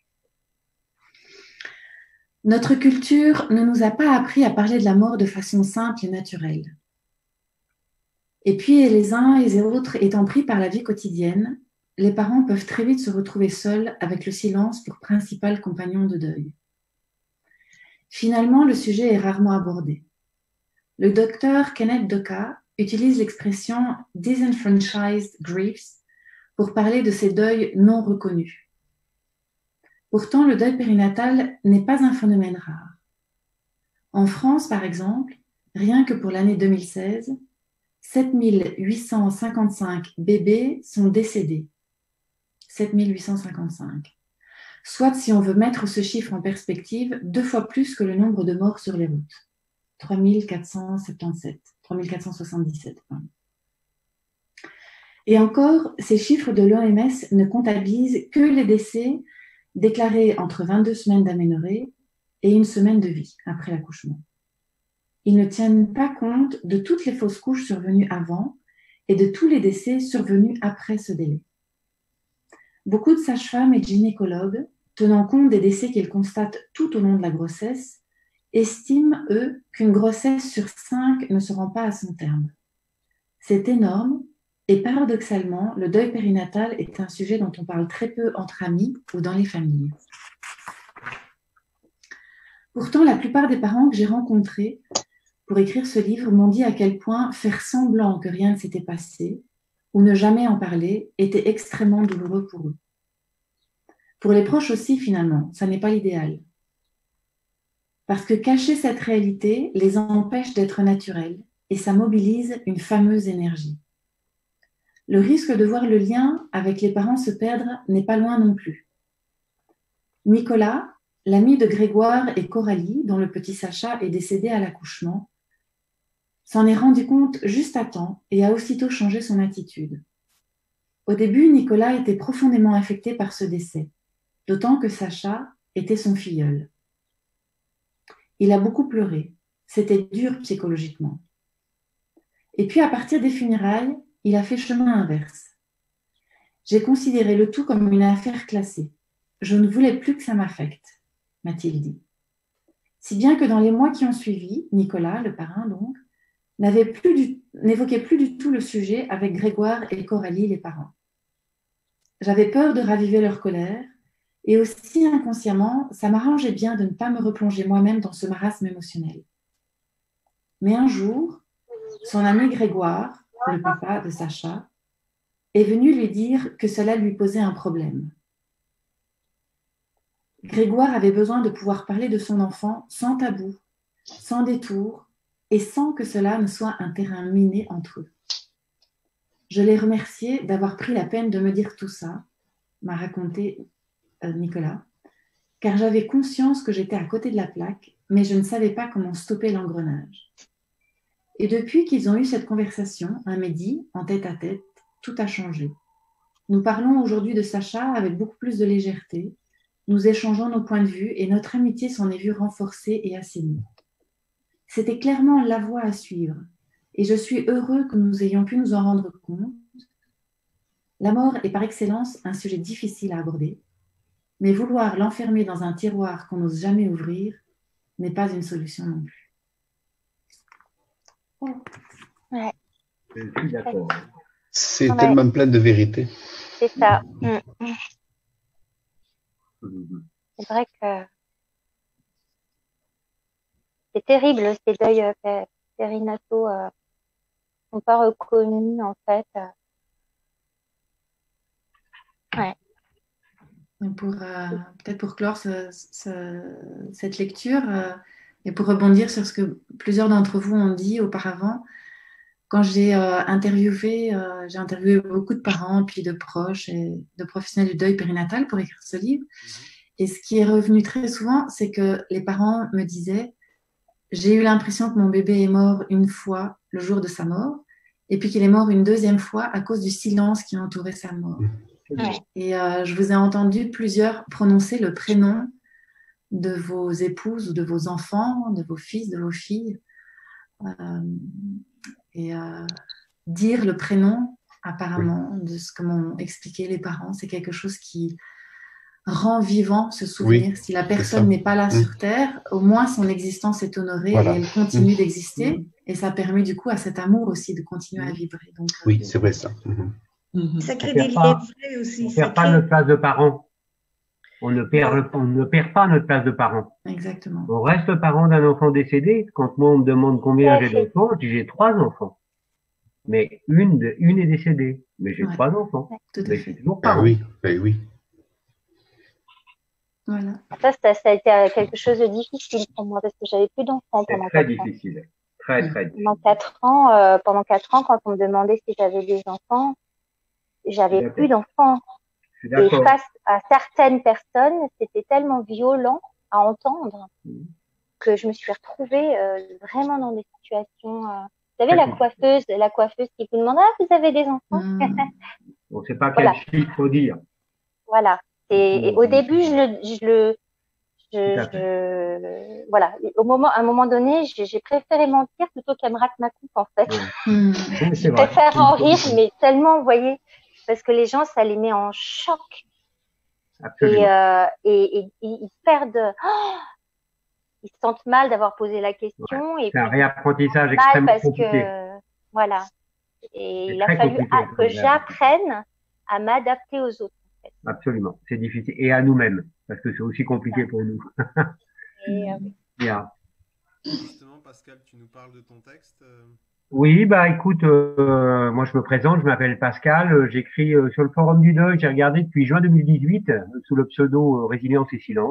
Notre culture ne nous a pas appris à parler de la mort de façon simple et naturelle. Et puis, les uns et les autres étant pris par la vie quotidienne, les parents peuvent très vite se retrouver seuls avec le silence pour principal compagnon de deuil. Finalement, le sujet est rarement abordé. Le docteur Kenneth Doka utilise l'expression « disenfranchised griefs » pour parler de ces deuils non reconnus. Pourtant, le deuil périnatal n'est pas un phénomène rare. En France, par exemple, rien que pour l'année deux mille seize, sept mille huit cent cinquante-cinq bébés sont décédés. sept mille huit cent cinquante-cinq. Soit, si on veut mettre ce chiffre en perspective, deux fois plus que le nombre de morts sur les routes. trois mille quatre cent soixante-dix-sept. trois mille quatre cent soixante-dix-sept. Et encore, ces chiffres de l'O M S ne comptabilisent que les décès déclarés entre vingt-deux semaines d'aménorrhée et une semaine de vie après l'accouchement. Ils ne tiennent pas compte de toutes les fausses couches survenues avant et de tous les décès survenus après ce délai. Beaucoup de sages-femmes et de gynécologues, tenant compte des décès qu'ils constatent tout au long de la grossesse, estiment, eux, qu'une grossesse sur cinq ne se rend pas à son terme. C'est énorme et paradoxalement, le deuil périnatal est un sujet dont on parle très peu entre amis ou dans les familles. Pourtant, la plupart des parents que j'ai rencontrés pour écrire ce livre m'ont dit à quel point faire semblant que rien ne s'était passé ou ne jamais en parler était extrêmement douloureux pour eux. Pour les proches aussi, finalement, ça n'est pas l'idéal. Parce que cacher cette réalité les empêche d'être naturels et ça mobilise une fameuse énergie. Le risque de voir le lien avec les parents se perdre n'est pas loin non plus. Nicolas, l'ami de Grégoire et Coralie, dont le petit Sacha est décédé à l'accouchement, s'en est rendu compte juste à temps et a aussitôt changé son attitude. Au début, Nicolas était profondément affecté par ce décès, d'autant que Sacha était son filleul. Il a beaucoup pleuré, c'était dur psychologiquement. Et puis à partir des funérailles, il a fait chemin inverse. J'ai considéré le tout comme une affaire classée. Je ne voulais plus que ça m'affecte, m'a-t-il dit. Si bien que dans les mois qui ont suivi, Nicolas, le parrain donc, n'avait plus du, n'évoquait plus du tout le sujet avec Grégoire et Coralie, les parents. J'avais peur de raviver leur colère, et aussi inconsciemment, ça m'arrangeait bien de ne pas me replonger moi-même dans ce marasme émotionnel. Mais un jour, son ami Grégoire, le papa de Sacha, est venu lui dire que cela lui posait un problème. Grégoire avait besoin de pouvoir parler de son enfant sans tabou, sans détour, et sans que cela ne soit un terrain miné entre eux. Je l'ai remercié d'avoir pris la peine de me dire tout ça, m'a raconté euh, Nicolas, car j'avais conscience que j'étais à côté de la plaque, mais je ne savais pas comment stopper l'engrenage. Et depuis qu'ils ont eu cette conversation, un midi, en tête à tête, tout a changé. Nous parlons aujourd'hui de Sacha avec beaucoup plus de légèreté, nous échangeons nos points de vue et notre amitié s'en est vue renforcée et assainie. C'était clairement la voie à suivre et je suis heureux que nous ayons pu nous en rendre compte. La mort est par excellence un sujet difficile à aborder, mais vouloir l'enfermer dans un tiroir qu'on n'ose jamais ouvrir n'est pas une solution non plus. Ouais. Je suis d'accord. C'est Ouais. tellement plein de vérité. C'est ça. Mm. C'est vrai que c'est terrible ces deuils euh, pé- périnataux euh, sont pas reconnus en fait. euh. Ouais. Et pour, euh, peut-être pour clore ce- ce- cette lecture euh, et pour rebondir sur ce que plusieurs d'entre vous ont dit auparavant, quand j'ai euh, interviewé, euh, j'ai interviewé beaucoup de parents, puis de proches et de professionnels du deuil périnatal pour écrire ce livre. Et ce qui est revenu très souvent, c'est que les parents me disaient « J'ai eu l'impression que mon bébé est mort une fois le jour de sa mort, et puis qu'il est mort une deuxième fois à cause du silence qui entourait sa mort. » Ouais. Et euh, je vous ai entendu plusieurs prononcer le prénom de vos épouses ou de vos enfants, de vos fils, de vos filles. Euh, et euh, dire le prénom, apparemment, de ce que m'ont expliqué les parents, c'est quelque chose qui rend vivant ce souvenir. Oui, Si la c'est personne ça. n'est pas là Mm. sur Terre, au moins son existence est honorée Voilà. et elle continue Mm. d'exister. Et ça permet du coup à cet amour aussi de continuer à vibrer. Donc, euh, Oui, c'est vrai ça. Mhm. mhm. Ça On crée perd des pas, liens vrais on aussi. Ça perd pas crée. notre place de parent. On ne perd, Non. le- on ne perd pas notre place de parent. Exactement. On reste parent d'un enfant décédé. Quand moi on me demande combien Tout à j'ai fait. d'enfants, je dis j'ai trois enfants. Mais une, de- une est décédée. Mais j'ai Ouais, trois enfants. tout à Mais je suis fait. toujours Ben parent. oui, ben oui. Voilà. Ça, ça, ça a été euh, quelque chose de difficile pour moi parce que j'avais plus d'enfants C'est pendant très quatre ans. difficile. Très, Mm. très Pendant difficile. quatre ans, euh, pendant quatre ans, quand on me demandait si j'avais des enfants, Je suis j'avais plus d'accord. d'enfants. Je suis Et d'accord. face à certaines personnes, c'était tellement violent à entendre Mm. que je me suis retrouvée euh, vraiment dans des situations. euh, Vous savez, Très la compliqué. coiffeuse, la coiffeuse qui vous demande, ah, vous avez des enfants? Mm. On ne sait pas quel Voilà, chiffre dire. voilà. Il Et, et faut, au il début, je faut- le, je le, Tout je, à fait. je, voilà. Et au moment, à un moment donné, j'ai j'ai préféré mentir plutôt qu'elle me rate ma coupe, en fait. Ouais. Mm. Oui, Je c'est vrai. préfère Il en faut, il rire, faut. mais tellement, vous voyez, parce que les gens, ça les met en choc et, Absolument. euh, et, et, et ils perdent, oh, ils se sentent mal d'avoir posé la Ouais. question et C'est un puis ils se réapprentissage sentent mal extrêmement parce compliqué. que, voilà. Et C'est il a très fallu compliqué ah, comme que réapprentissage. j'apprenne à m'adapter aux autres, en fait. Absolument. C'est difficile. Et à nous-mêmes. Parce que c'est aussi compliqué pour nous. Et, euh, Bien. Justement, Pascal, tu nous parles de ton texte. euh, Oui, bah écoute, euh, moi je me présente, je m'appelle Pascal, euh, j'écris euh, sur le forum du deuil, j'ai regardé depuis juin deux mille dix-huit euh, sous le pseudo euh, Résilience et Silence.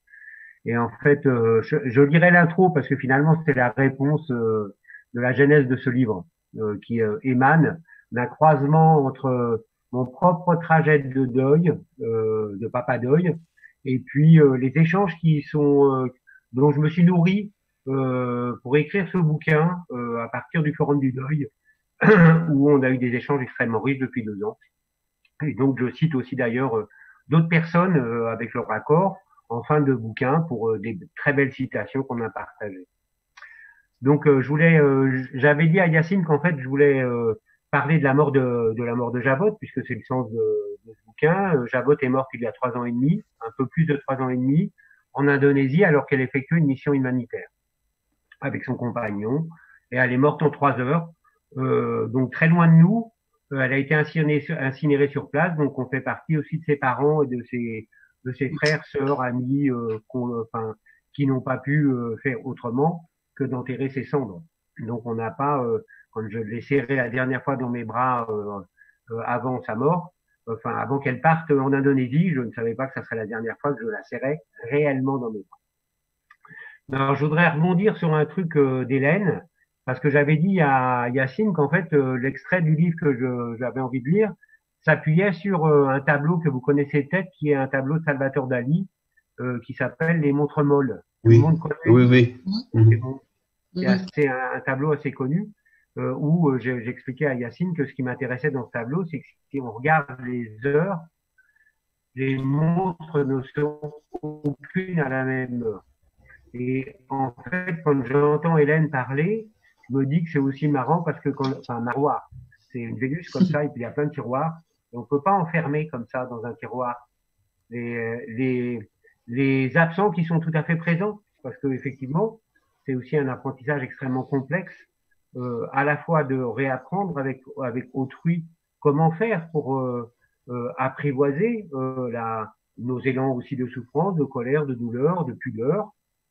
Et en fait, euh, je, je lirai l'intro parce que finalement c'est la réponse euh, de la genèse de ce livre euh, qui euh, émane d'un croisement entre euh, mon propre trajet de deuil, euh, de papa deuil, et puis euh, les échanges qui sont euh, dont je me suis nourri euh, pour écrire ce bouquin euh, à partir du forum du deuil où on a eu des échanges extrêmement riches depuis deux ans. Et donc je cite aussi d'ailleurs euh, d'autres personnes euh, avec leur accord en fin de bouquin pour euh, des très belles citations qu'on a partagées. Donc euh, je voulais, euh, j'avais dit à Yacine qu'en fait je voulais euh, parler de la mort de, de la mort de Javotte puisque c'est le sens de, de ce bouquin. Euh, Javotte est morte il y a trois ans et demi, un peu plus de trois ans et demi, en Indonésie alors qu'elle effectuait une mission humanitaire avec son compagnon. Et elle est morte en trois heures, euh, donc très loin de nous. Euh, elle a été incinérée, incinérée sur place, donc on fait partie aussi de ses parents et de ses, de ses frères, sœurs, amis, euh, enfin, qui n'ont pas pu euh, faire autrement que d'enterrer ses cendres. Donc on n'a pas, euh, quand je l'ai serrée la dernière fois dans mes bras euh, euh, avant sa mort, enfin avant qu'elle parte en Indonésie, je ne savais pas que ça serait la dernière fois que je la serrais réellement dans mes bras. Alors je voudrais rebondir sur un truc euh, d'Hélène, parce que j'avais dit à Yacine qu'en fait euh, l'extrait du livre que je, j'avais envie de lire s'appuyait sur euh, un tableau que vous connaissez peut-être, qui est un tableau de Salvatore Dali, euh, qui s'appelle Les Montres molles. Oui, Tout le monde connaît. oui, oui. C'est bon. C'est assez, un, un tableau assez connu euh, où euh, j'expliquais à Yacine que ce qui m'intéressait dans ce tableau, c'est que si on regarde les heures, les montres ne sont aucune à la même heure. Et en fait, quand j'entends Hélène parler, je me dis que c'est aussi marrant parce que quand, enfin, un miroir, c'est une Vénus comme ça et puis il y a plein de tiroirs. Et on peut pas enfermer comme ça dans un tiroir les, les, les absents qui sont tout à fait présents, parce que effectivement, c'est aussi un apprentissage extrêmement complexe, euh, à la fois de réapprendre avec avec autrui comment faire pour euh, euh, apprivoiser euh, la, nos élans aussi de souffrance, de colère, de douleur, de pudeur,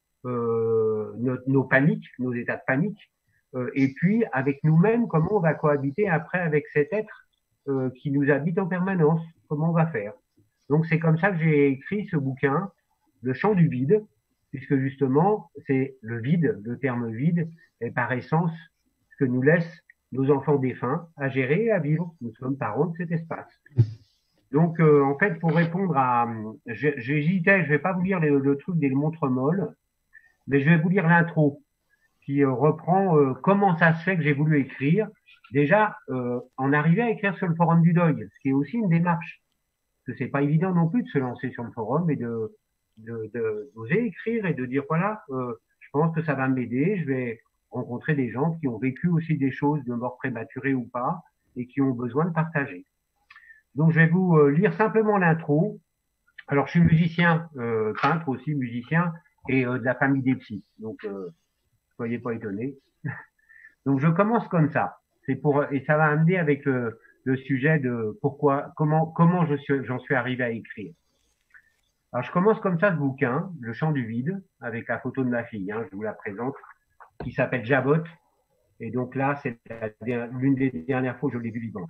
euh, nos, nos paniques, nos états de panique, euh, et puis avec nous-mêmes, comment on va cohabiter après avec cet être euh, qui nous habite en permanence, comment on va faire. Donc c'est comme ça que j'ai écrit ce bouquin, Le chant du vide, puisque justement, c'est le vide, le terme vide, est par essence ce que nous laissent nos enfants défunts à gérer et à vivre. Nous sommes parents de cet espace. Donc, euh, en fait, pour répondre à... J'hésitais, je vais pas vous lire le, le truc des montres molles, mais je vais vous lire l'intro, qui euh, reprend euh, comment ça se fait que j'ai voulu écrire. Déjà, euh, en arriver à écrire sur le forum du deuil, ce qui est aussi une démarche. Parce que c'est pas évident non plus de se lancer sur le forum et de de, de d'oser écrire et de dire voilà, euh, je pense que ça va m'aider, je vais rencontrer des gens qui ont vécu aussi des choses de mort prématurée ou pas et qui ont besoin de partager. Donc je vais vous euh, lire simplement l'intro. Alors je suis musicien, euh, peintre aussi, musicien et euh, de la famille des psys. Donc euh, soyez pas étonnés. Donc je commence comme ça. C'est pour et ça va amener avec le, le sujet de pourquoi, comment, comment je suis, j'en suis arrivé à écrire. Alors, je commence comme ça ce bouquin, Le chant du vide, avec la photo de ma fille, hein, je vous la présente, qui s'appelle Jabot. Et donc là, c'est l'une des dernières fois que je l'ai vue vivante.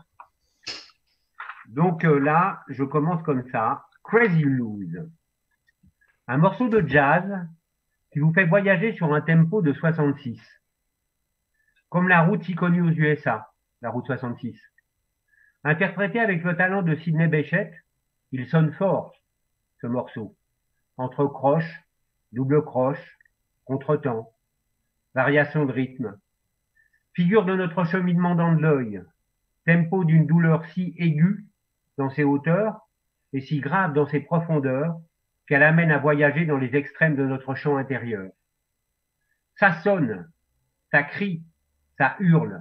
Donc euh, là, je commence comme ça. Crazy Blues. Un morceau de jazz qui vous fait voyager sur un tempo de soixante-six. Comme la route si connue aux U S A, la route soixante-six. Interprété avec le talent de Sidney Bechet, il sonne fort, ce morceau. Entre croche, double croche, contretemps, variation de rythme. Figure de notre cheminement dans de l'œil, tempo d'une douleur si aiguë dans ses hauteurs et si grave dans ses profondeurs qu'elle amène à voyager dans les extrêmes de notre champ intérieur. Ça sonne, ça crie, ça hurle.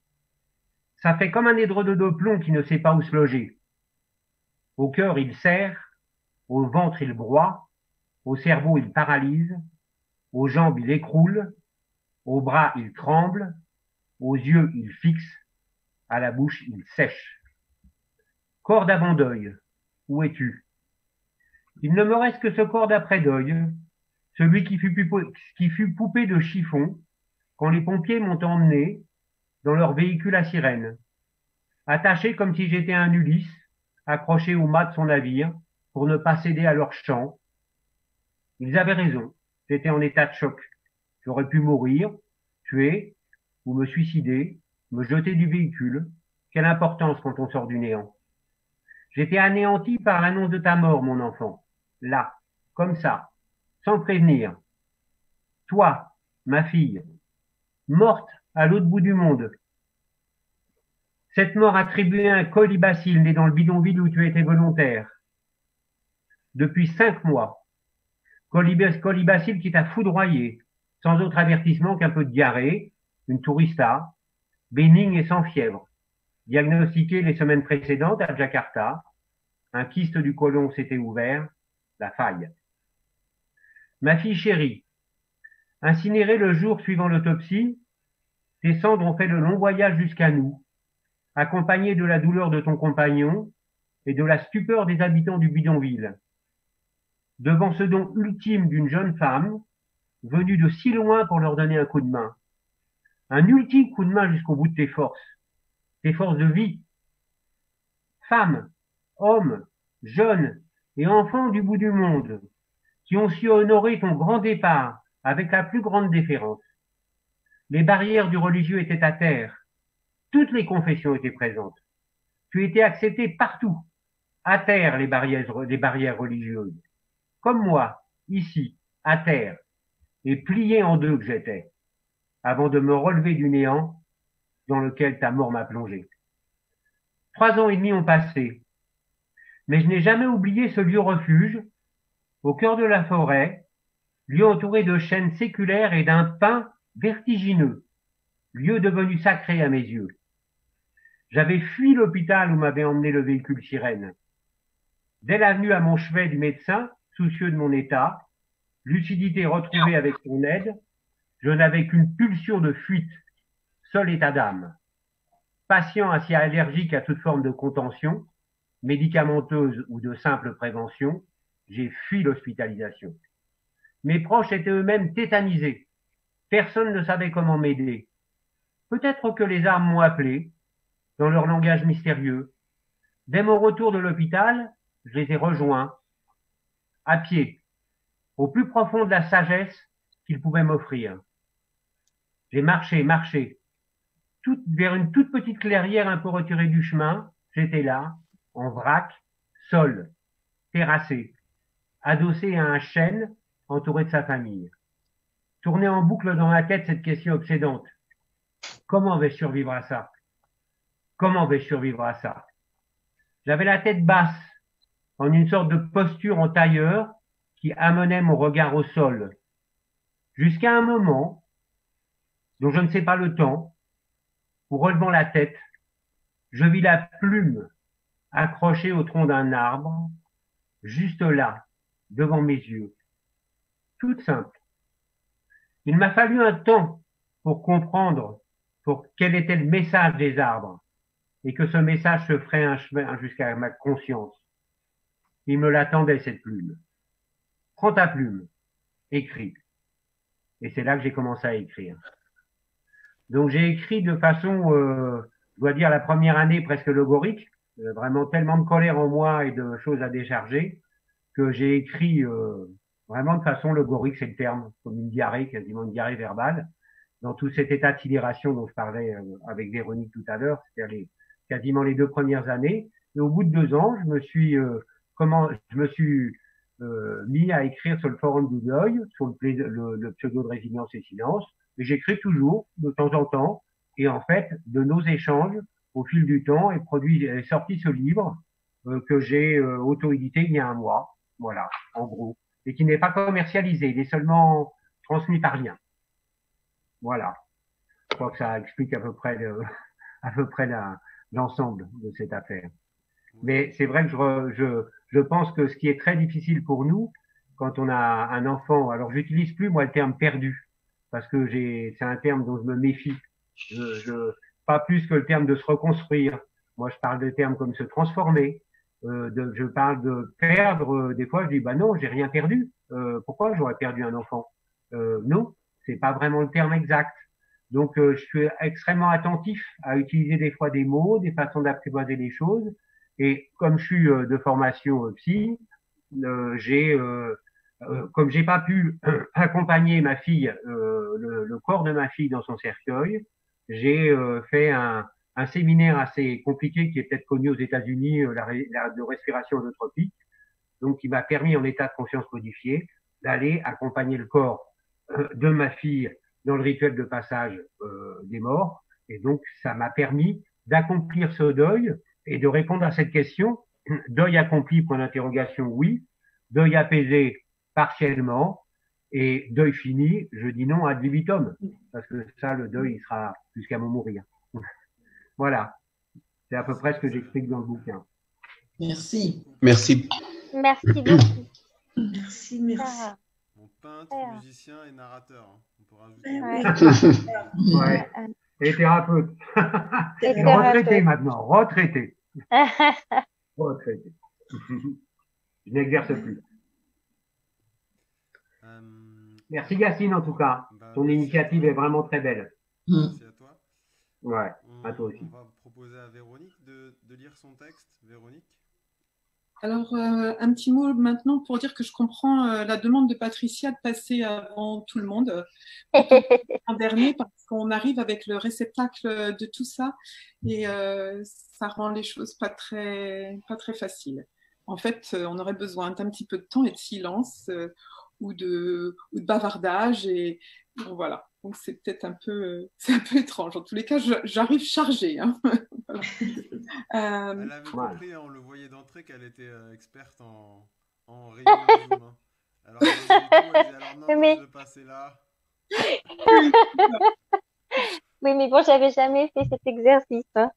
Ça fait comme un édredon de plomb qui ne sait pas où se loger. Au cœur, il serre, au ventre, il broie, au cerveau, il paralyse, aux jambes, il écroule, aux bras, il tremble, aux yeux, il fixe, à la bouche, il sèche. Corps d'avant-deuil, où es-tu? Il ne me reste que ce corps d'après-deuil, celui qui fut, qui fut poupée de chiffon quand les pompiers m'ont emmené dans leur véhicule à sirène, attaché comme si j'étais un Ulysse, accroché au mât de son navire pour ne pas céder à leur chant. Ils avaient raison, j'étais en état de choc. J'aurais pu mourir, tuer, ou me suicider, me jeter du véhicule. Quelle importance quand on sort du néant. J'étais anéanti par l'annonce de ta mort, mon enfant. Là, comme ça, sans prévenir. Toi, ma fille, morte à l'autre bout du monde. Cette mort attribuée à un colibacille né dans le bidonville où tu étais volontaire. Depuis cinq mois. Colibacille qui t'a foudroyé, sans autre avertissement qu'un peu de diarrhée, une tourista, bénigne et sans fièvre. Diagnostiqué les semaines précédentes à Jakarta, un kyste du côlon s'était ouvert, la faille. Ma fille chérie, incinérée le jour suivant l'autopsie, tes cendres ont fait le long voyage jusqu'à nous, accompagnées de la douleur de ton compagnon et de la stupeur des habitants du bidonville. Devant ce don ultime d'une jeune femme, venue de si loin pour leur donner un coup de main. Un ultime coup de main jusqu'au bout de tes forces, tes forces de vie. Femmes, hommes, jeunes et enfants du bout du monde, qui ont su honorer ton grand départ avec la plus grande déférence. Les barrières du religieux étaient à terre. Toutes les confessions étaient présentes. Tu étais accepté partout. À terre, les barrières, les barrières religieuses. Comme moi, ici, à terre, et plié en deux que j'étais, avant de me relever du néant dans lequel ta mort m'a plongé. Trois ans et demi ont passé, mais je n'ai jamais oublié ce lieu refuge, au cœur de la forêt, lieu entouré de chênes séculaires et d'un pin vertigineux, lieu devenu sacré à mes yeux. J'avais fui l'hôpital où m'avait emmené le véhicule sirène. Dès la venue à mon chevet du médecin, soucieux de mon état, lucidité retrouvée avec son aide, je n'avais qu'une pulsion de fuite, seul état d'âme. Patient assez allergique à toute forme de contention, médicamenteuse ou de simple prévention, j'ai fui l'hospitalisation. Mes proches étaient eux-mêmes tétanisés. Personne ne savait comment m'aider. Peut-être que les armes m'ont appelé, dans leur langage mystérieux. Dès mon retour de l'hôpital, je les ai rejoints, à pied, au plus profond de la sagesse qu'ils pouvaient m'offrir. J'ai marché, marché, tout, vers une toute petite clairière un peu retirée du chemin. J'étais là, en vrac, seul, terrassé, adossé à un chêne, entouré de sa famille. Tournait en boucle dans ma tête cette question obsédante. Comment vais-je survivre à ça? Comment vais-je survivre à ça? J'avais la tête basse, en une sorte de posture en tailleur qui amenait mon regard au sol. Jusqu'à un moment, dont je ne sais pas le temps, où relevant la tête, je vis la plume accrochée au tronc d'un arbre, juste là, devant mes yeux. Toute simple. Il m'a fallu un temps pour comprendre pour quel était le message des arbres et que ce message se ferait un chemin jusqu'à ma conscience. Il me l'attendait, cette plume. Prends ta plume, écris. Et c'est là que j'ai commencé à écrire. Donc j'ai écrit de façon, euh, je dois dire, la première année presque logorique, euh, vraiment tellement de colère en moi et de choses à décharger, que j'ai écrit euh, vraiment de façon logorique, c'est le terme, comme une diarrhée, quasiment une diarrhée verbale, dans tout cet état de sidération dont je parlais euh, avec Véronique tout à l'heure, c'est-à-dire les, quasiment les deux premières années. Et au bout de deux ans, je me suis, euh, comment, je me suis euh, mis à écrire sur le forum du deuil, sur le, le, le pseudo de Résilience et Silence. Et j'écris toujours, de temps en temps. Et en fait, de nos échanges, au fil du temps, est produit, est sorti ce livre euh, que j'ai euh, auto-édité il y a un mois. Voilà, en gros. Et qui n'est pas commercialisé. Il est seulement transmis par lien. Voilà. Je crois que ça explique à peu près le, à peu près la, l'ensemble de cette affaire. Mais c'est vrai que je, je, je pense que ce qui est très difficile pour nous, quand on a un enfant, alors j'utilise plus moi le terme perdu, parce que j'ai, c'est un terme dont je me méfie. Je, je, pas plus que le terme de se reconstruire. Moi, je parle de termes comme se transformer. Euh, de, je parle de perdre. Euh, des fois, je dis bah non, j'ai rien perdu. Euh, pourquoi j'aurais perdu un enfant? euh, Non, c'est pas vraiment le terme exact. Donc, euh, je suis extrêmement attentif à utiliser des fois des mots, des façons d'apprivoiser les choses. Et comme je suis euh, de formation euh, psy, euh, j'ai, euh, euh, comme j'ai pas pu euh, accompagner ma fille, euh, le, le corps de ma fille dans son cercueil, j'ai euh, fait un, un séminaire assez compliqué qui est peut-être connu aux États-Unis, euh, la, la de respiration holotropique, donc qui m'a permis en état de conscience modifié d'aller accompagner le corps euh, de ma fille dans le rituel de passage euh, des morts. Et donc, ça m'a permis d'accomplir ce deuil et de répondre à cette question. Deuil accompli, point d'interrogation, oui. Deuil apaisé, partiellement. Et deuil fini, je dis non ad libitum. Parce que ça, le deuil, il sera jusqu'à mon mourir. Voilà. C'est à peu près ce que j'explique dans le bouquin. Merci. Merci. Merci beaucoup. Merci, merci. Ah. peintre, Ouais. musicien et narrateur. Hein. On peut rajouter. Ouais. Ouais. Et thérapeute. Et Et thérapeute. retraité maintenant. Retraité. Retraité. Je n'exerce plus. Euh, Merci Yacine en tout cas. bah, Ton merci à initiative toi. est vraiment très belle. Merci à toi. Ouais, On, à toi on aussi. va proposer à Véronique de, de lire son texte. Véronique. Alors, euh, un petit mot maintenant pour dire que je comprends euh, la demande de Patricia de passer avant tout le monde, euh, plutôt qu'en dernier, parce qu'on arrive avec le réceptacle de tout ça et euh, ça rend les choses pas très, pas très faciles. En fait, euh, on aurait besoin d'un petit peu de temps et de silence euh, ou, de, ou de bavardage et bon, voilà. Donc, c'est peut-être un peu, euh, c'est un peu étrange. En tous les cas, je- j'arrive chargée. Hein. Voilà. Euh, Elle avait Ouais. compris, hein, on le voyait d'entrée qu'elle était euh, experte en, en réunion Zoom. Hein. Alors, elle faisait tout, elle disait, alors non, non, Mais- je vais passer là. Oui, mais bon, j'avais jamais fait cet exercice. Hein.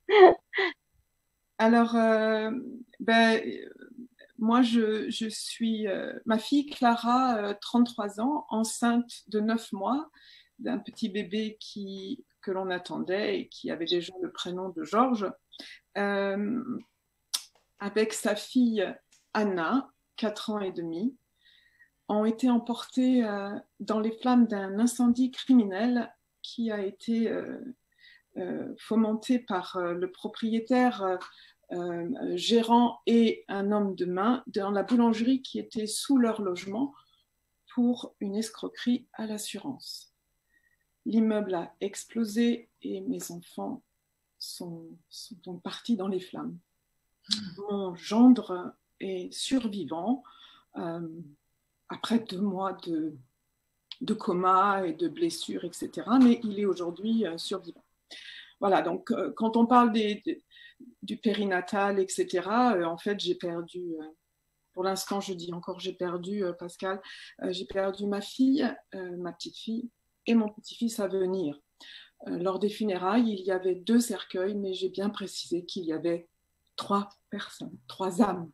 Alors, euh, ben, euh, moi, je, je suis euh, ma fille Clara, euh, trente-trois ans, enceinte de neuf mois, d'un petit bébé qui, que l'on attendait et qui avait déjà le prénom de Georges, euh, avec sa fille Anna, quatre ans et demi, ont été emportés euh, dans les flammes d'un incendie criminel qui a été euh, euh, fomenté par euh, le propriétaire euh, Euh, gérant et un homme de main dans la boulangerie qui était sous leur logement pour une escroquerie à l'assurance. L'immeuble a explosé et mes enfants sont, sont donc partis dans les flammes. Mon gendre est survivant euh, après deux mois de, de coma et de blessures, et cetera. Mais il est aujourd'hui euh, survivant. Voilà, donc euh, quand on parle des, des du périnatal, et cetera. Euh, en fait, j'ai perdu, euh, pour l'instant, je dis encore j'ai perdu, euh, Pascal, euh, j'ai perdu ma fille, euh, ma petite fille, et mon petit-fils à venir. Euh, lors des funérailles, il y avait deux cercueils, mais j'ai bien précisé qu'il y avait trois personnes, trois âmes.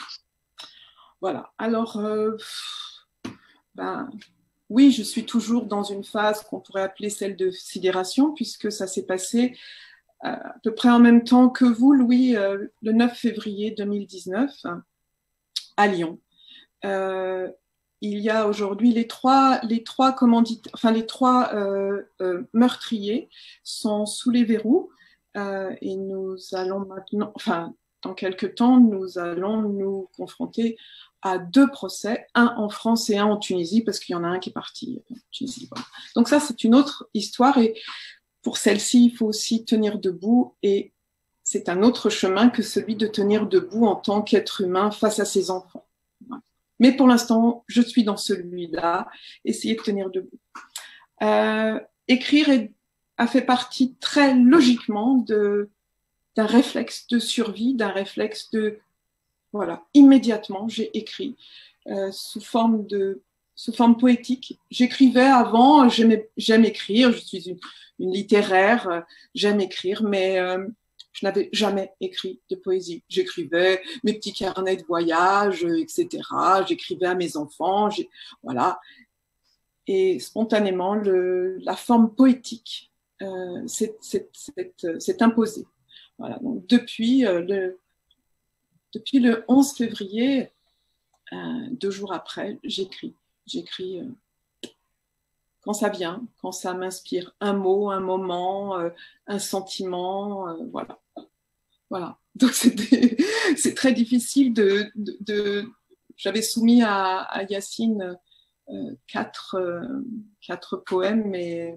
Voilà. Alors, euh, ben, oui, je suis toujours dans une phase qu'on pourrait appeler celle de sidération, puisque ça s'est passé à peu près en même temps que vous, Louis, euh, le neuf février deux mille dix-neuf, à Lyon. Euh, il y a aujourd'hui les trois, les trois commanditaires, enfin les trois euh, euh, meurtriers sont sous les verrous euh, et nous allons maintenant, enfin dans quelques temps, nous allons nous confronter à deux procès, un en France et un en Tunisie, parce qu'il y en a un qui est parti en Tunisie. Voilà. Donc ça, c'est une autre histoire et pour celle-ci, il faut aussi tenir debout et c'est un autre chemin que celui de tenir debout en tant qu'être humain face à ses enfants. Mais pour l'instant, je suis dans celui-là, essayer de tenir debout. Euh, écrire est, a fait partie très logiquement de, d'un réflexe de survie, d'un réflexe de, voilà, immédiatement, j'ai écrit euh, sous forme de sous forme poétique. J'écrivais avant, j'aimais, j'aime écrire, je suis une, une littéraire, j'aime écrire, mais euh, je n'avais jamais écrit de poésie. J'écrivais mes petits carnets de voyage, et cetera. J'écrivais à mes enfants, j'ai, voilà. Et spontanément, le, la forme poétique euh, s'est, s'est, s'est, s'est imposée. Voilà. Donc depuis euh, le depuis le onze février, euh, deux jours après, j'écris. J'écris euh, quand ça vient, quand ça m'inspire un mot, un moment, euh, un sentiment, euh, voilà. Voilà. Donc c'était, c'est très difficile de, de, de... J'avais soumis à, à Yacine euh, quatre, euh, quatre poèmes, mais,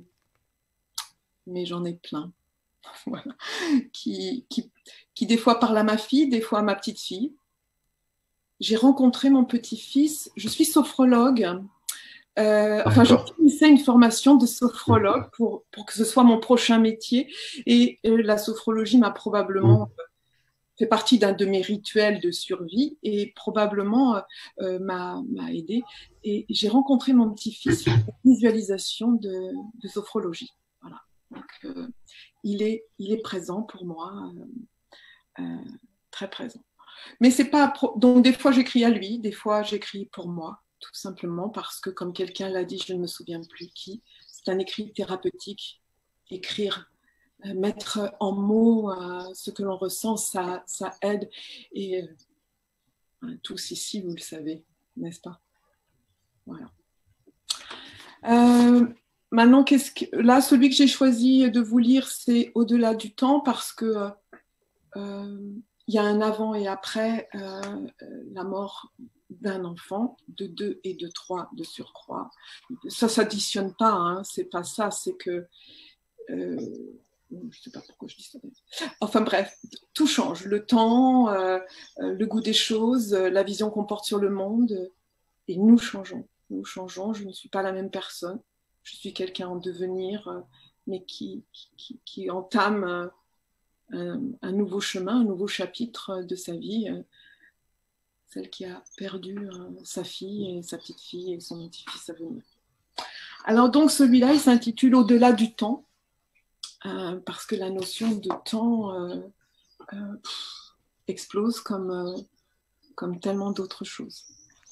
mais j'en ai plein. Voilà. Qui, qui, qui des fois parlent à ma fille, des fois à ma petite fille. J'ai rencontré mon petit-fils, je suis sophrologue. Euh, enfin, je finissais une formation de sophrologue pour, pour que ce soit mon prochain métier. Et euh, la sophrologie m'a probablement euh, fait partie d'un de mes rituels de survie et probablement euh, m'a, m'a aidé. Et j'ai rencontré mon petit-fils pour une visualisation de, de sophrologie. Voilà. Donc, euh, il est, il est présent pour moi, euh, euh, très présent. Mais c'est pas pro... donc des fois j'écris à lui, des fois j'écris pour moi, tout simplement parce que, comme quelqu'un l'a dit, je ne me souviens plus qui, c'est un écrit thérapeutique. Écrire, euh, mettre en mots euh, ce que l'on ressent, ça, ça aide. Et euh, tous ici, vous le savez, n'est-ce pas? Voilà. Euh, maintenant, qu'est-ce que, là, celui que j'ai choisi de vous lire, c'est Au-delà du temps, parce que euh, il y a un avant et après euh, la mort d'un enfant, de deux et de trois de surcroît. Ça s'additionne pas, hein, c'est pas ça, c'est que euh, je sais pas pourquoi je dis ça. Enfin bref, tout change, le temps, euh, le goût des choses, la vision qu'on porte sur le monde, et nous changeons. Nous changeons, je ne suis pas la même personne, je suis quelqu'un en devenir, mais qui, qui, qui entame un, un nouveau chemin, un nouveau chapitre de sa vie, celle qui a perdu sa fille et sa petite fille et son petit-fils à venir. Alors donc celui-là, il s'intitule Au-delà du temps, euh, parce que la notion de temps euh, euh, pff, explose comme, euh, comme tellement d'autres choses.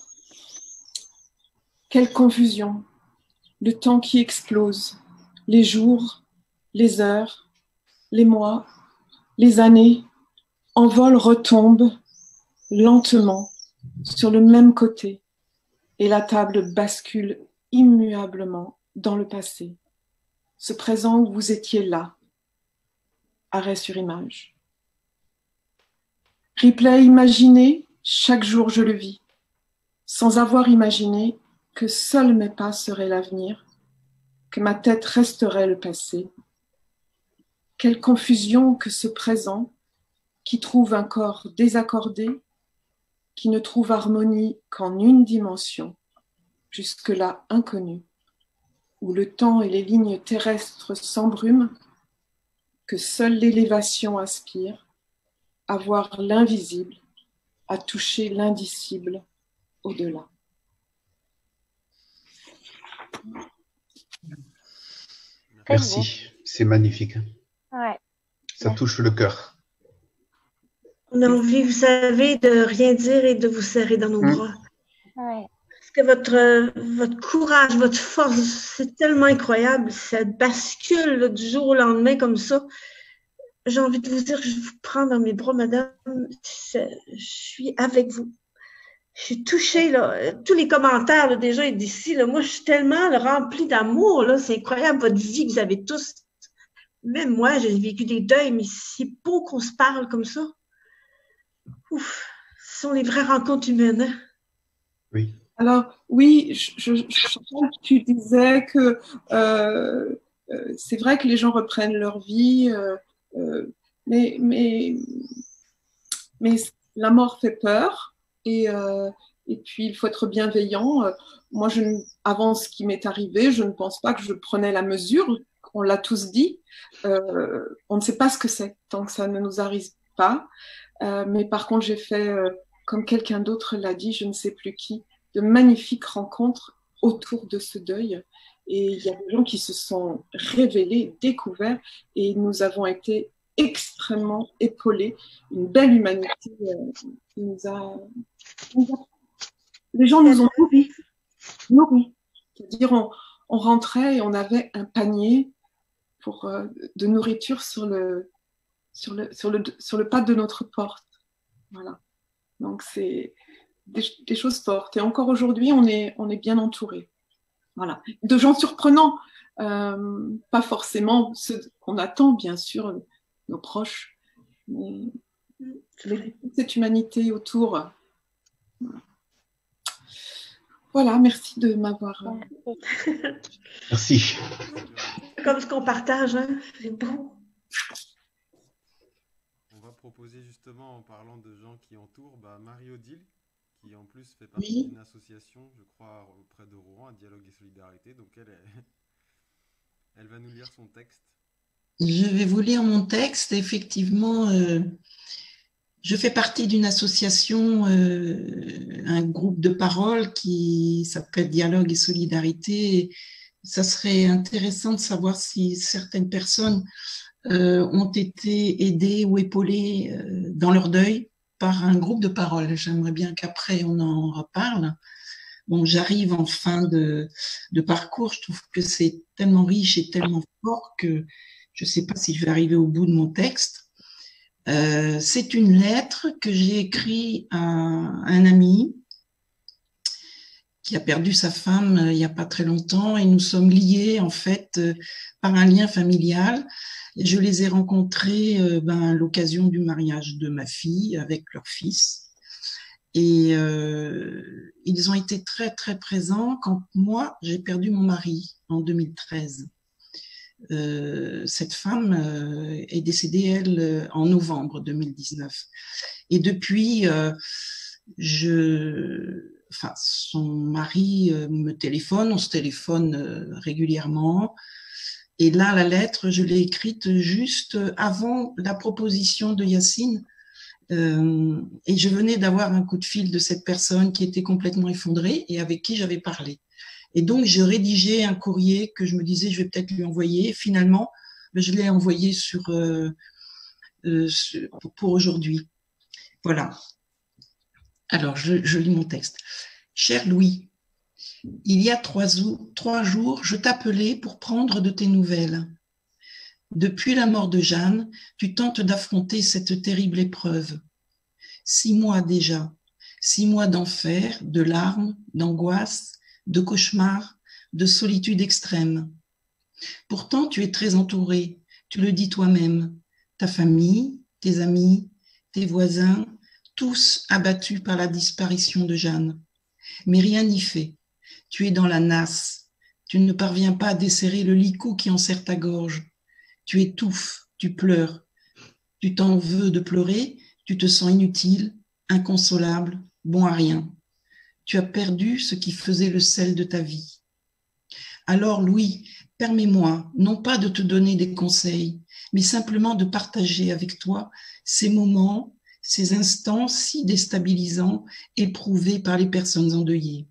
Quelle confusion, le temps qui explose, les jours, les heures, les mois, les années, envolent, retombent lentement sur le même côté et la table bascule immuablement dans le passé, ce présent où vous étiez là, arrêt sur image. Replay imaginé, chaque jour je le vis, sans avoir imaginé que seuls mes pas seraient l'avenir, que ma tête resterait le passé. Quelle confusion que ce présent qui trouve un corps désaccordé, qui ne trouve harmonie qu'en une dimension, jusque-là inconnue, où le temps et les lignes terrestres s'embrument, que seule l'élévation aspire, à voir l'invisible, à toucher l'indicible au-delà. Merci, c'est magnifique. Ouais. Ça touche le cœur. On a envie, vous savez, de rien dire et de vous serrer dans nos Mmh. bras. Ouais. Parce que votre, euh, votre courage, votre force, c'est tellement incroyable. Ça bascule là, du jour au lendemain comme ça. J'ai envie de vous dire que je vous prends dans mes bras, madame. Je suis avec vous. Je suis touchée, là. Tous les commentaires, là, déjà, d'ici, là. Moi, je suis tellement là, remplie d'amour, là. C'est incroyable, votre vie que vous avez tous. Même moi, j'ai vécu des deuils, mais c'est beau qu'on se parle comme ça. Ouf. Ce sont les vraies rencontres humaines, hein? Oui. Alors, oui, je, je, je crois que tu disais que euh, euh, c'est vrai que les gens reprennent leur vie, euh, euh, mais, mais, mais la mort fait peur et, euh, et puis il faut être bienveillant. Moi, je, avant ce qui m'est arrivé, je ne pense pas que je prenais la mesure, on l'a tous dit, euh, on ne sait pas ce que c'est tant que ça ne nous arrive pas, euh, mais par contre j'ai fait, euh, comme quelqu'un d'autre l'a dit, je ne sais plus qui, de magnifiques rencontres autour de ce deuil. Et il y a des gens qui se sont révélés, découverts, et nous avons été extrêmement épaulés. Une belle humanité euh, qui nous a, nous a... Les gens nous ont nourris. nourris. C'est-à-dire, on, on rentrait et on avait un panier pour, euh, de nourriture sur le, sur, le, sur, le, sur le pas de notre porte. Voilà. Donc, c'est... Des, des choses fortes. Et encore aujourd'hui, on est, on est bien entouré. Voilà. De gens surprenants. Euh, pas forcément ceux qu'on attend, bien sûr, nos proches. Mais cette humanité autour. Voilà. Voilà, merci de m'avoir... Merci. Comme ce qu'on partage, hein? C'est beau. On va proposer justement, en parlant de gens qui entourent, bah, Marie-Odile, qui en plus fait partie Oui. d'une association, je crois, auprès de Rouen, à Dialogue et Solidarité. Donc elle, est... elle va nous lire son texte. Je vais vous lire mon texte. Effectivement, euh, je fais partie d'une association, euh, un groupe de parole qui s'appelle Dialogue et Solidarité. Ça serait intéressant de savoir si certaines personnes euh, ont été aidées ou épaulées euh, dans leur deuil par un groupe de parole. J'aimerais bien qu'après on en reparle. bon, j'arrive en fin de, de parcours. Je trouve que c'est tellement riche et tellement fort que je ne sais pas si je vais arriver au bout de mon texte. Euh, c'est une lettre que j'ai écrite à un ami qui a perdu sa femme euh, il n'y a pas très longtemps, et nous sommes liés en fait euh, par un lien familial. Et je les ai rencontrés euh, ben, à l'occasion du mariage de ma fille avec leur fils. Et euh, ils ont été très très présents quand moi j'ai perdu mon mari en deux mille treize. Euh, cette femme euh, est décédée, elle, en novembre deux mille dix-neuf. Et depuis, euh, je, enfin, son mari euh, me téléphone, on se téléphone euh, régulièrement. Et là, la lettre, je l'ai écrite juste avant la proposition de Yacine. Euh, et je venais d'avoir un coup de fil de cette personne qui était complètement effondrée et avec qui j'avais parlé. Et donc, j'ai rédigé un courrier que je me disais, je vais peut-être lui envoyer. Et finalement, je l'ai envoyé sur, euh, euh, pour aujourd'hui. Voilà. Alors, je, je lis mon texte. Cher Louis, il y a trois, trois jours, je t'appelais pour prendre de tes nouvelles. Depuis la mort de Jeanne, tu tentes d'affronter cette terrible épreuve. Six mois déjà, six mois d'enfer, de larmes, d'angoisse, de cauchemars, de solitude extrême. Pourtant, tu es très entouré, tu le dis toi-même. Ta famille, tes amis, tes voisins, tous abattus par la disparition de Jeanne. Mais rien n'y fait. Tu es dans la nasse. Tu ne parviens pas à desserrer le licou qui enserre ta gorge. Tu étouffes, tu pleures. Tu t'en veux de pleurer, tu te sens inutile, inconsolable, bon à rien. Tu as perdu ce qui faisait le sel de ta vie. Alors, Louis, permets-moi, non pas de te donner des conseils, mais simplement de partager avec toi ces moments, ces instants si déstabilisants éprouvés par les personnes endeuillées.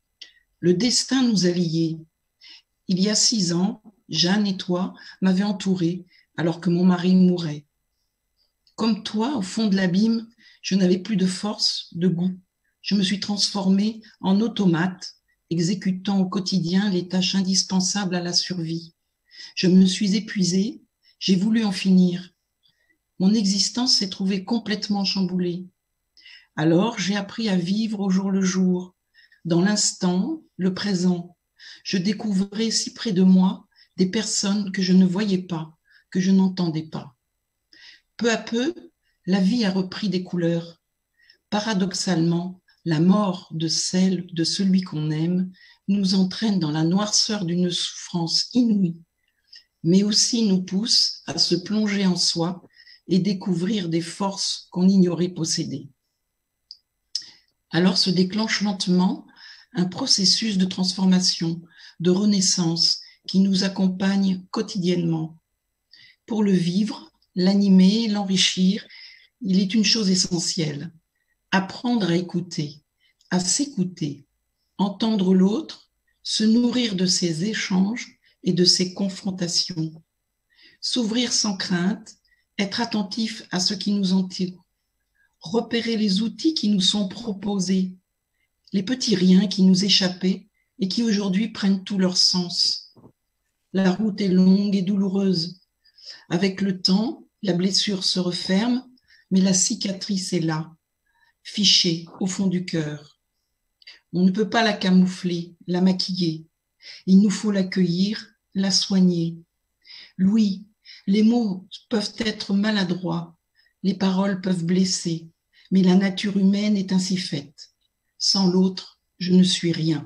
Le destin nous a liés. Il y a six ans, Jeanne et toi m'avez entourée alors que mon mari mourait. Comme toi, au fond de l'abîme, je n'avais plus de force, de goût. Je me suis transformée en automate, exécutant au quotidien les tâches indispensables à la survie. Je me suis épuisée, j'ai voulu en finir. Mon existence s'est trouvée complètement chamboulée. Alors j'ai appris à vivre au jour le jour, dans l'instant, le présent. Je découvrais si près de moi des personnes que je ne voyais pas, que je n'entendais pas. Peu à peu, la vie a repris des couleurs. Paradoxalement, la mort de celle, de celui qu'on aime, nous entraîne dans la noirceur d'une souffrance inouïe, mais aussi nous pousse à se plonger en soi et découvrir des forces qu'on ignorait posséder. Alors se déclenche lentement un processus de transformation, de renaissance qui nous accompagne quotidiennement. Pour le vivre, l'animer, l'enrichir, il est une chose essentielle. Apprendre à écouter, à s'écouter, entendre l'autre, se nourrir de ses échanges et de ses confrontations, s'ouvrir sans crainte, être attentif à ce qui nous entoure, repérer les outils qui nous sont proposés, les petits riens qui nous échappaient et qui aujourd'hui prennent tout leur sens. La route est longue et douloureuse. Avec le temps, la blessure se referme, mais la cicatrice est là, fichée au fond du cœur. On ne peut pas la camoufler, la maquiller. Il nous faut l'accueillir, la soigner. Louis, les mots peuvent être maladroits, les paroles peuvent blesser, mais la nature humaine est ainsi faite. Sans l'autre, je ne suis rien.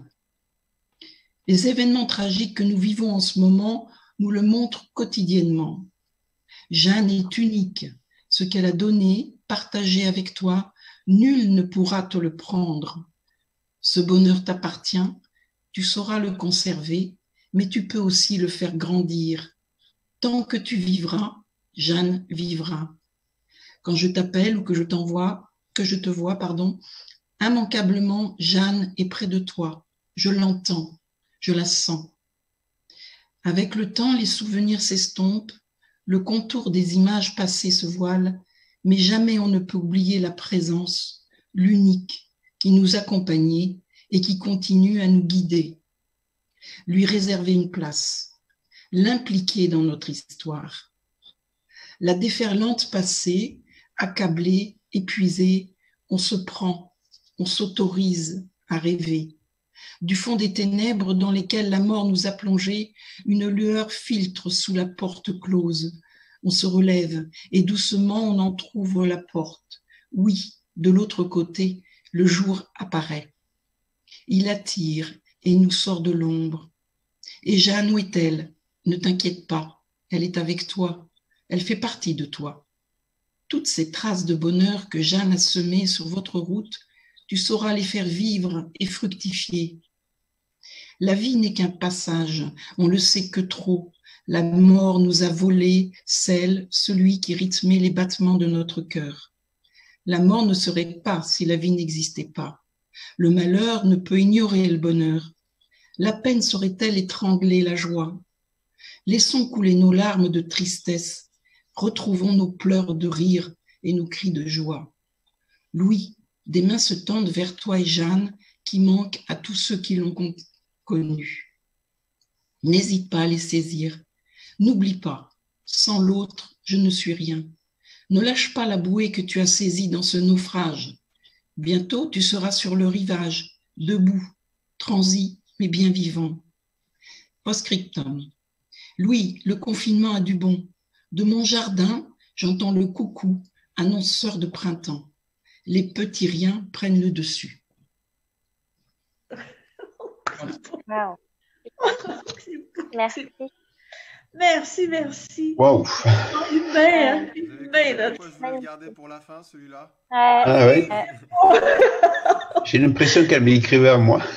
Les événements tragiques que nous vivons en ce moment nous le montrent quotidiennement. Jeanne est unique. Ce qu'elle a donné, partagé avec toi, nul ne pourra te le prendre. Ce bonheur t'appartient, tu sauras le conserver, mais tu peux aussi le faire grandir. Tant que tu vivras, Jeanne vivra. Quand je t'appelle ou que je t'envoie, que je te vois, pardon, immanquablement, Jeanne est près de toi. Je l'entends, je la sens. Avec le temps, les souvenirs s'estompent, le contour des images passées se voile, mais jamais on ne peut oublier la présence, l'unique, qui nous accompagnait et qui continue à nous guider. Lui réserver une place, l'impliquer dans notre histoire. La déferlante passée, accablée, épuisée, on se prend, on s'autorise à rêver. Du fond des ténèbres dans lesquelles la mort nous a plongés, une lueur filtre sous la porte close. On se relève et doucement on entr'ouvre la porte. Oui, de l'autre côté, le jour apparaît. Il attire et nous sort de l'ombre. Et Jeanne, où est-elle? Ne t'inquiète pas, elle est avec toi, elle fait partie de toi. Toutes ces traces de bonheur que Jeanne a semées sur votre route, tu sauras les faire vivre et fructifier. La vie n'est qu'un passage, on le sait que trop. La mort nous a volé celle, celui qui rythmait les battements de notre cœur. La mort ne serait pas si la vie n'existait pas. Le malheur ne peut ignorer le bonheur. La peine saurait-elle étrangler la joie? Laissons couler nos larmes de tristesse, retrouvons nos pleurs de rire et nos cris de joie. Louis, des mains se tendent vers toi et Jeanne, qui manquent à tous ceux qui l'ont connue. N'hésite pas à les saisir. N'oublie pas, sans l'autre, je ne suis rien. Ne lâche pas la bouée que tu as saisie dans ce naufrage. Bientôt, tu seras sur le rivage, debout, transi, mais bien vivant. Post-scriptum. Louis, le confinement a du bon. De mon jardin, j'entends le coucou, annonceur de printemps. Les petits riens prennent le dessus. Wow. Merci. Merci, merci. Waouh. Humain, humain. Pourquoi je vais le garder pour la fin, celui-là? Ah oui. J'ai l'impression qu'elle m'écrivait à moi.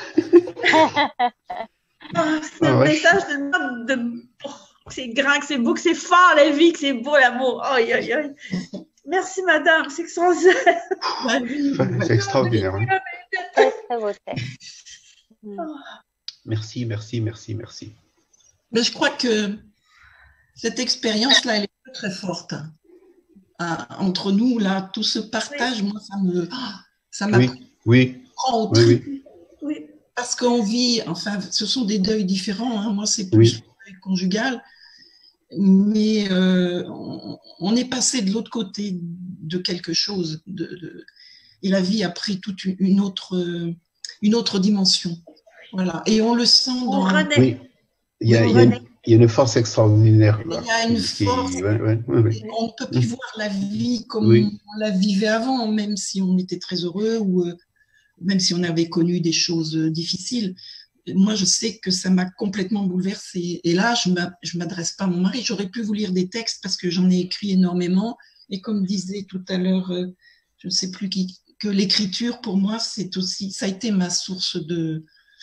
Ah, c'est un ouais. message de, de... Oh, c'est grand, que c'est beau, que c'est fort la vie, que c'est beau l'amour. Aïe, aïe, aïe. Merci madame, c'est que sans elle. C'est extraordinaire. Hein. Très, très beau texte. Merci, merci, merci, merci. Mais je crois que cette expérience-là, elle est très forte. Ah, entre nous, là, tout ce partage, oui. Moi, ça me, ça m'a oui, oui, prend au oui, trip. oui. Oui. Parce qu'on vit, enfin, ce sont des deuils différents. Hein. Moi, c'est plus oui. Le deuil conjugal. Mais euh, on, on est passé de l'autre côté de quelque chose. De, de, et la vie a pris toute une autre, une autre dimension. Voilà. Et on le sent dans... On renaît. Oui. Il y a, oui, il y a une, il y a une force extraordinaire. Là, il y a une qui, force. Qui, ouais, ouais, ouais, ouais. On ne peut plus voir la vie comme oui. on la vivait avant, même si on était très heureux ou euh, même si on avait connu des choses difficiles. Moi, je sais que ça m'a complètement bouleversée. Et là, je ne m'adresse pas à mon mari. J'aurais pu vous lire des textes parce que j'en ai écrit énormément. Et comme disait tout à l'heure, euh, je ne sais plus qui, que l'écriture, pour moi, c'est aussi, ça a été ma source de,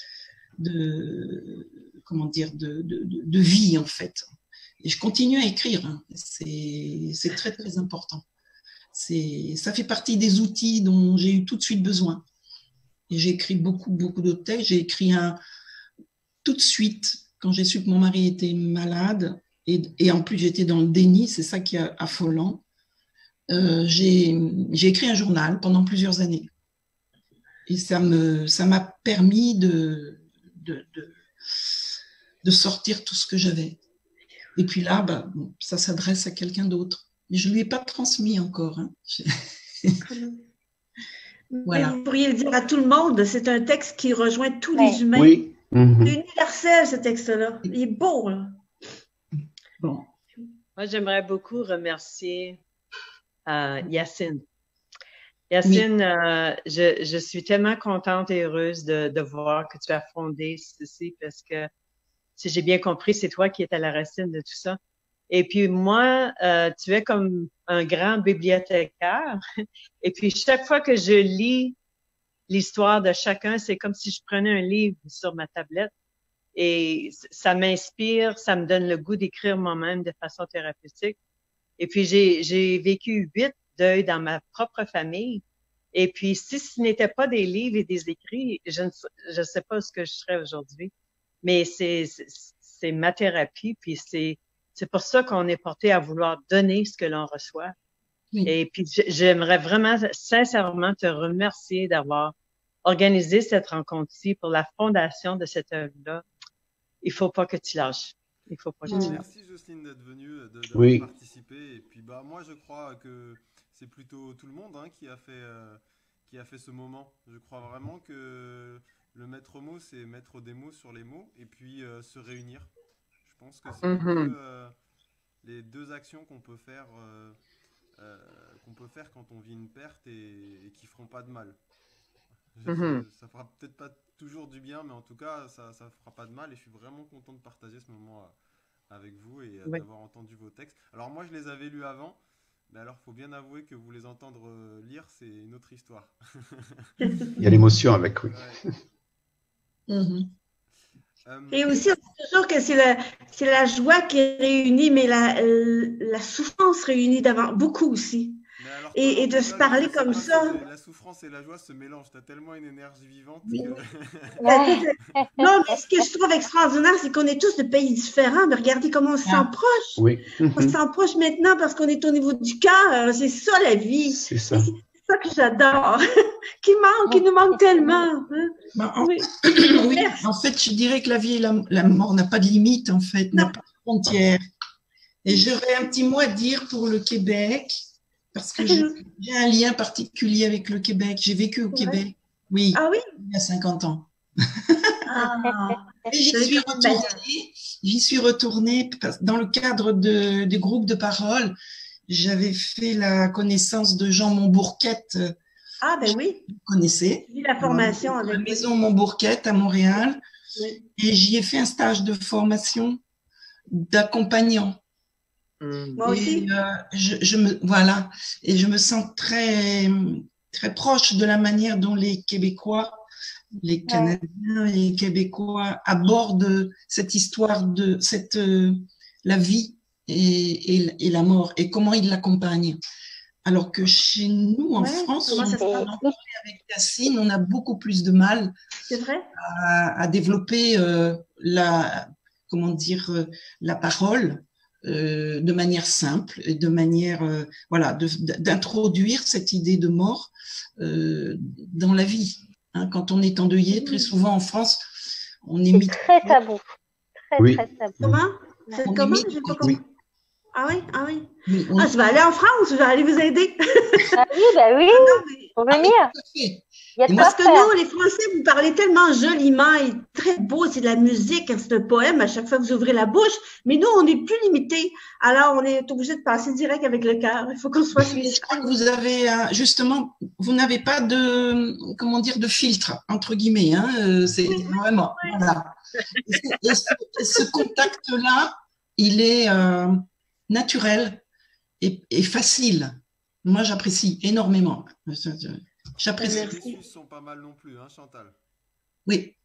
de comment dire, de, de, de vie, en fait. Et je continue à écrire. Hein. C'est très, très important. Ça fait partie des outils dont j'ai eu tout de suite besoin. Et j'ai écrit beaucoup, beaucoup d'autres textes. J'ai écrit un tout de suite, quand j'ai su que mon mari était malade, et, et en plus j'étais dans le déni, c'est ça qui est affolant. Euh, j'ai écrit un journal pendant plusieurs années. Et ça me, ça m'a permis de, de, de, de sortir tout ce que j'avais. Et puis là, bah, ça s'adresse à quelqu'un d'autre. Mais je ne lui ai pas transmis encore. Hein. Voilà. Mais vous pourriez le dire à tout le monde, c'est un texte qui rejoint tous ouais. les humains. Oui. Mm-hmm. C'est universel, ce texte-là. Il est beau, là. Bon. Moi, j'aimerais beaucoup remercier euh, Yacine. Yacine, oui. euh, je, je suis tellement contente et heureuse de, de voir que tu as fondé ceci parce que, si j'ai bien compris, c'est toi qui es à la racine de tout ça. Et puis moi, euh, tu es comme un grand bibliothécaire. Et puis chaque fois que je lis l'histoire de chacun, c'est comme si je prenais un livre sur ma tablette. Et ça m'inspire, ça me donne le goût d'écrire moi-même de façon thérapeutique. Et puis j'ai j'ai vécu huit deuils dans ma propre famille. Et puis si ce n'était pas des livres et des écrits, je ne je sais pas ce que je serais aujourd'hui. Mais c'est c'est ma thérapie, puis c'est C'est pour ça qu'on est porté à vouloir donner ce que l'on reçoit. Oui. Et puis, j'aimerais vraiment, sincèrement, te remercier d'avoir organiser cette rencontre-ci, pour la fondation de cette œuvre-là, il faut pas que tu lâches. Il faut pas que tu lâches. Merci Jocelyne d'être venue, de, d'avoir Oui. participé. Et puis bah moi je crois que c'est plutôt tout le monde hein, qui a fait euh, qui a fait ce moment. Je crois vraiment que le maître mot c'est mettre des mots sur les mots et puis euh, se réunir. Je pense que c'est Mhm. les, deux, euh, les deux actions qu'on peut faire euh, euh, qu'on peut faire quand on vit une perte et, et qui feront pas de mal. Je- Mhm. Ça fera peut-être pas toujours du bien, mais en tout cas, ça, ça fera pas de mal. Et je suis vraiment content de partager ce moment euh, avec vous et euh, Oui. d'avoir entendu vos textes. Alors moi, je les avais lus avant, mais alors faut bien avouer que vous les entendre euh, lire, c'est une autre histoire. Il y a l'émotion avec, oui. Ouais. Mhm. Euh, Et aussi, on dit toujours que c'est la, c'est la joie qui réunit, mais la, la souffrance réunit d'avant, beaucoup aussi. mais alors toi, Et, dans et de ton se cas, parler je sais comme pas, ça. c'est- la souffrance et la joie se mélangent. T'as tellement une énergie vivante Oui. que... Non, mais ce que je trouve extraordinaire, c'est qu'on est tous de pays différents, mais regardez comment on se Ah. sent proche. Oui. On se Mhm. sent proche maintenant parce qu'on est au niveau du cœur. C'est ça la vie. C'est Et ça. c'est ça que j'adore. Qui manque, qui nous manque tellement. hein. Ben, en, Oui. oui, Merci. en fait, je dirais que la vie et la, la mort n'a pas de limite, en fait, n'a Non. pas de frontières. Et j'aurais un petit mot à dire pour le Québec, parce que j'ai j'ai un lien particulier avec le Québec. J'ai vécu au C'est vrai? Québec, oui, Ah oui? il y a cinquante ans. Ah, Et j'y c'est suis quand même belle. retournée, j'y suis retournée parce- dans le cadre de, du groupe de parole. J'avais fait la connaissance de Jean Montbourquette, euh, Ah, ben oui. vous connaissez, J'ai eu la euh, formation la avec. maison Montbourquette à Montréal. Oui. Et j'y ai fait un stage de formation d'accompagnant. Mm. Moi aussi. Et euh, je, je me voilà, et je me sens très très proche de la manière dont les Québécois, les Canadiens et les Québécois abordent cette histoire de cette euh, la vie et, et, et la mort et comment ils l'accompagnent. Alors que chez nous en Ouais, France, comment on, ça se on passe? en parlait avec Cassine, on a beaucoup plus de mal C'est vrai? à, à développer euh, la comment dire euh, la parole euh, de manière simple et de manière euh, voilà de- d'introduire cette idée de mort euh, dans la vie. Hein, quand on est endeuillé, très souvent en France, on est C'est mis très tabou. Très, Oui. très tabou. Comment? C'est on est comment? mis J'ai de pas côté. compris. Ah oui? Ah oui? Mais on- Ah, je vais aller en France, je vais aller vous aider. Ah oui, bah oui, Ah non, mais- faut Ah, mais venir. tout à fait. Il y a Et de moi, quoi Parce que faire. nous, les Français, vous parlez tellement joliment et très beau, c'est de la musique, hein, c'est un poème à chaque fois que vous ouvrez la bouche. Mais nous, on est plus limité. Alors, on est obligé de passer direct avec le cœur. Il faut qu'on soit Mais je sincère. crois que vous avez euh, justement, vous n'avez pas de comment dire de filtre entre guillemets. Hein, euh, c'est Oui, oui, vraiment oui. voilà. Et, c'est- et ce, et ce contact-là, il est euh, naturel et, et facile. Moi, j'apprécie énormément. J'apprécie. Les Merci. Suisses sont pas mal non plus, hein, Chantal. Oui,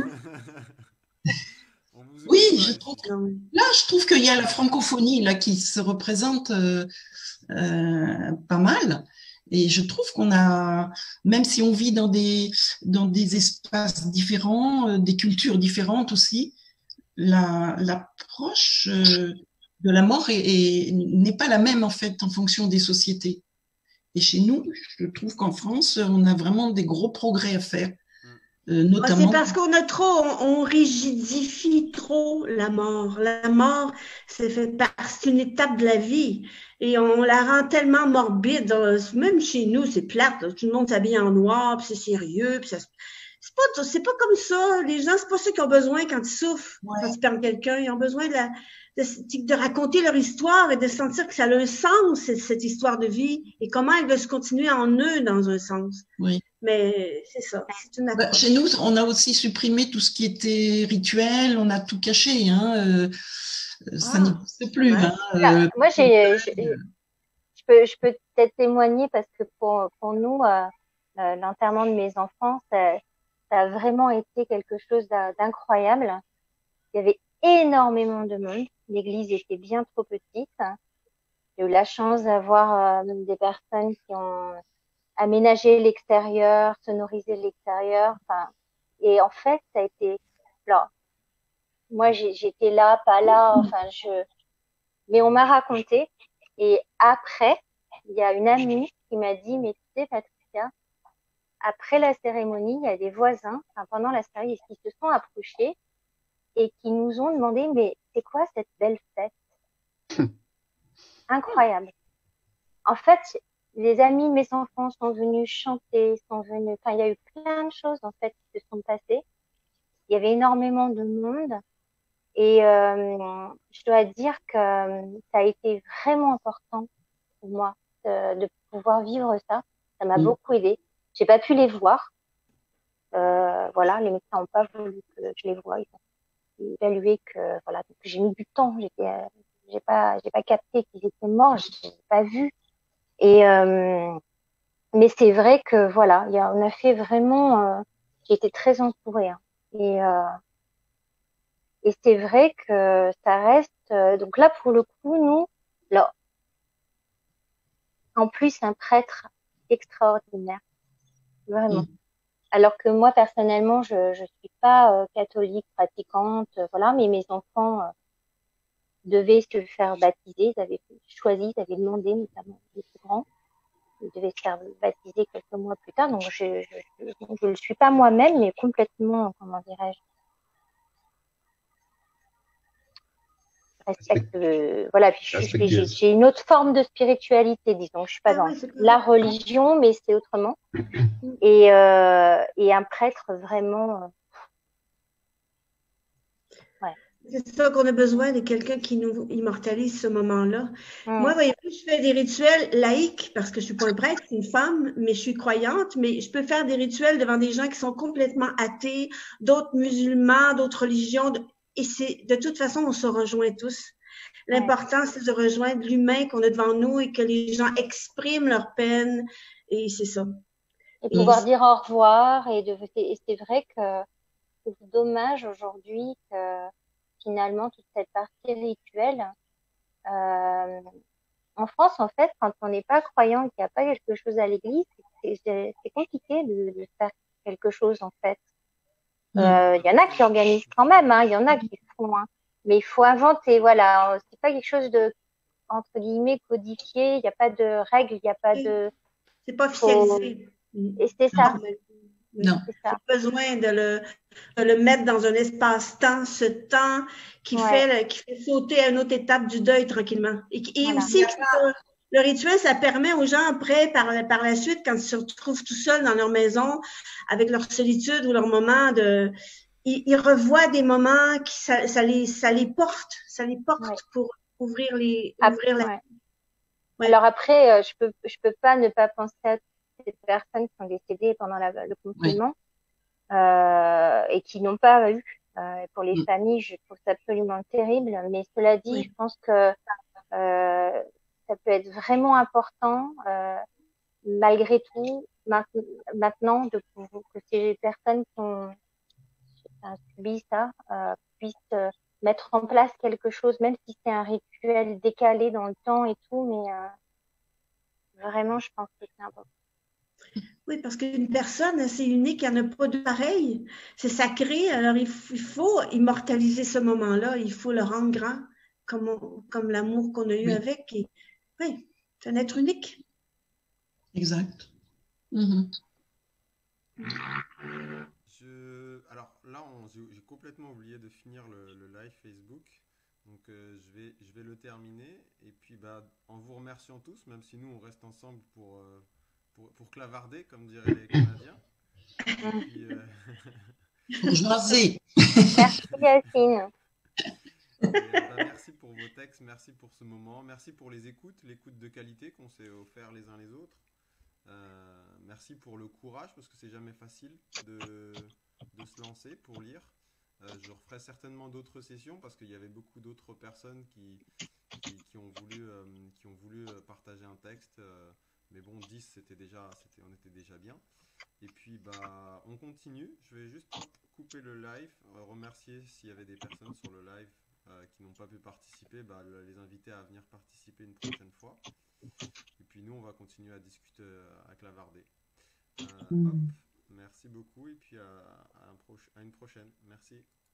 On vous oui, oublie pas je ici. trouve. Non, oui. Là, je trouve qu'il y a la francophonie là qui se représente euh, euh, pas mal. Et je trouve qu'on a, même si on vit dans des dans des espaces différents, euh, des cultures différentes aussi, la l'approche euh, de la mort est, est- n'est pas la même en fait en fonction des sociétés. Et chez nous, je trouve qu'en France, on a vraiment des gros progrès à faire, Mm. euh, Ah, c'est notamment. parce qu'on a trop, on, on rigidifie trop la mort. La mort, c'est fait par- c'est une étape de la vie. Et on la rend tellement morbide. euh, Même chez nous, c'est plate. là. Tout le monde s'habille en noir, puis c'est sérieux, puis ça se- c'est pas, c'est pas comme ça. Les gens, c'est pas ça qu'ils ont besoin quand ils souffrent, Ouais. quand ils perdent quelqu'un. Ils ont besoin de, la, de, de raconter leur histoire et de sentir que ça a un sens, cette, cette histoire de vie, et comment elle va se continuer en eux dans un sens. Oui. Mais c'est ça, c'est une Bah, approche. chez nous, on a aussi supprimé tout ce qui était rituel, on a tout caché, hein, euh, ça Ah, n'existe plus. ouais. Hein, Là, euh, moi, j'ai, j'ai- je peux, je peux peut-être témoigner parce que pour, pour nous, euh, euh, l'enterrement de mes enfants, ça, ça a vraiment été quelque chose d'a- d'incroyable. Il y avait énormément de monde. L'église était bien trop petite. J'ai eu la chance d'avoir euh, des personnes qui ont aménagé l'extérieur, sonorisé l'extérieur. Enfin, et en fait, ça a été, alors, moi, j'ai- j'étais là, pas là. Enfin, je, mais on m'a raconté. Et après, il y a une amie qui m'a dit, mais tu sais, Patricia, après la cérémonie, il y a des voisins, enfin, pendant la cérémonie, qui se sont approchés et qui nous ont demandé, mais c'est quoi cette belle fête? Incroyable. En fait, les amis de mes enfants sont venus chanter, sont venus, enfin, il y a eu plein de choses, en fait, qui se sont passées. Il y avait énormément de monde. Et euh, je dois dire que ça a été vraiment important pour moi de, de pouvoir vivre ça. Ça m'a Mm. beaucoup aidé. J'ai pas pu les voir. Euh, voilà, les médecins n'ont pas voulu que je les voie. Ils ont évalué que voilà, donc j'ai mis du temps. J'étais, euh, j'ai pas, j'ai pas capté qu'ils étaient morts. J'ai pas vu. Et euh, mais c'est vrai que voilà, il y a, on a fait vraiment. Euh, j'ai été très entourée. Hein. Et euh, Et c'est vrai que ça reste. euh, donc là, pour le coup, nous, là, en plus, un prêtre extraordinaire, vraiment. Mm. Alors que moi, personnellement, je je suis pas euh, catholique pratiquante, euh, voilà, mais mes enfants euh, devaient se faire baptiser. Ils avaient choisi, ils avaient demandé, notamment les plus grands, ils devaient se faire baptiser quelques mois plus tard. Donc je je je, je le suis pas moi-même, mais complètement, comment dirais-je, respecte euh, voilà, puis je suis j'ai j'ai une autre forme de spiritualité, disons. Je suis pas Ah dans oui, c'est la correct. religion, mais c'est autrement. Et euh, et un prêtre vraiment euh, ouais. C'est ça qu'on a besoin de quelqu'un qui nous immortalise ce moment-là. Mm. Moi, voyez-vous, je fais des rituels laïques parce que je suis pas un prêtre, c'est une femme, mais je suis croyante, mais je peux faire des rituels devant des gens qui sont complètement athées, d'autres musulmans, d'autres religions, de- et c'est, de toute façon, on se rejoint tous. L'important, c'est de rejoindre l'humain qu'on a devant nous et que les gens expriment leur peine, et c'est ça. Et Et pouvoir dire au revoir et de et c'est vrai que c'est dommage aujourd'hui que finalement toute cette partie rituelle euh, en France, en fait, quand on n'est pas croyant et qu'il n'y a pas quelque chose à l'église, c'est c'est- c'est compliqué de, de faire quelque chose, en fait. Mm. Euh, Il y en a qui organisent quand même, hein, il y en a qui font, hein, mais il faut inventer, voilà. C'est pas quelque chose de, entre guillemets, codifié, il n'y a pas de règles, il n'y a pas de... c'est pas faut- officialisé. Et c'est ça, Oui, Non. c'est ça. j'ai besoin de le, de le mettre dans un espace-temps, ce temps qui, Ouais, fait, le- qui fait sauter à une autre étape du deuil tranquillement. Et, qui- et voilà. aussi, que le, le rituel, ça permet aux gens après, par, la- par la suite, quand ils se retrouvent tout seuls dans leur maison, avec leur solitude ou leur moment de... Ils, ils revoient des moments qui ça, ça les, ça les porte, ça les porte Ouais. pour ouvrir les, Ap- ouvrir la... ouais. Ouais. Alors après, euh, je peux, je peux pas ne pas penser à ces personnes qui sont décédées pendant la, le confinement euh, et qui n'ont pas eu. Euh, pour les Mm. familles, je trouve ça absolument terrible. Mais cela dit, Oui. je pense que euh, ça peut être vraiment important, euh, malgré tout, ma- maintenant, de pour- que ces personnes qui ont enfin, subi ça euh, puissent euh, mettre en place quelque chose, même si c'est un rituel décalé dans le temps et tout, mais euh, vraiment, je pense que c'est important. Oui, parce qu'une personne, c'est unique, il n'y en a pas de pareil. C'est sacré, alors il, f- il faut immortaliser ce moment-là, il faut le rendre grand, comme, on- comme l'amour qu'on a eu Oui. avec. Et, oui, c'est un être unique. Exact. Mhm. Je... Alors là, on- j'ai j'ai complètement oublié de finir le, le live Facebook. Donc euh, je vais, je vais le terminer. Et puis bah, en vous remerciant tous, même si nous on reste ensemble pour, euh, pour, pour clavarder, comme diraient les Canadiens. Et puis, euh, Pour jaser. Merci Yacine. et, euh, bah, merci pour vos textes, merci pour ce moment, merci pour les écoutes, l'écoute de qualité qu'on s'est offert les uns les autres. Euh, merci pour le courage parce que c'est jamais facile de, de se lancer pour lire. Euh, je referai certainement d'autres sessions parce qu'il y avait beaucoup d'autres personnes qui, qui, qui ont voulu, euh, qui ont voulu euh, partager un texte. Euh, mais bon, dix, c'était déjà, c'était, on était déjà bien. Et puis, bah, on continue. Je vais juste couper le live, euh, remercier s'il y avait des personnes sur le live euh, qui n'ont pas pu participer, bah, les inviter à venir participer une prochaine fois. Et puis nous, on va continuer à discuter, à clavarder. Euh, hop, merci beaucoup et puis à, à, un proche, à une prochaine. Merci.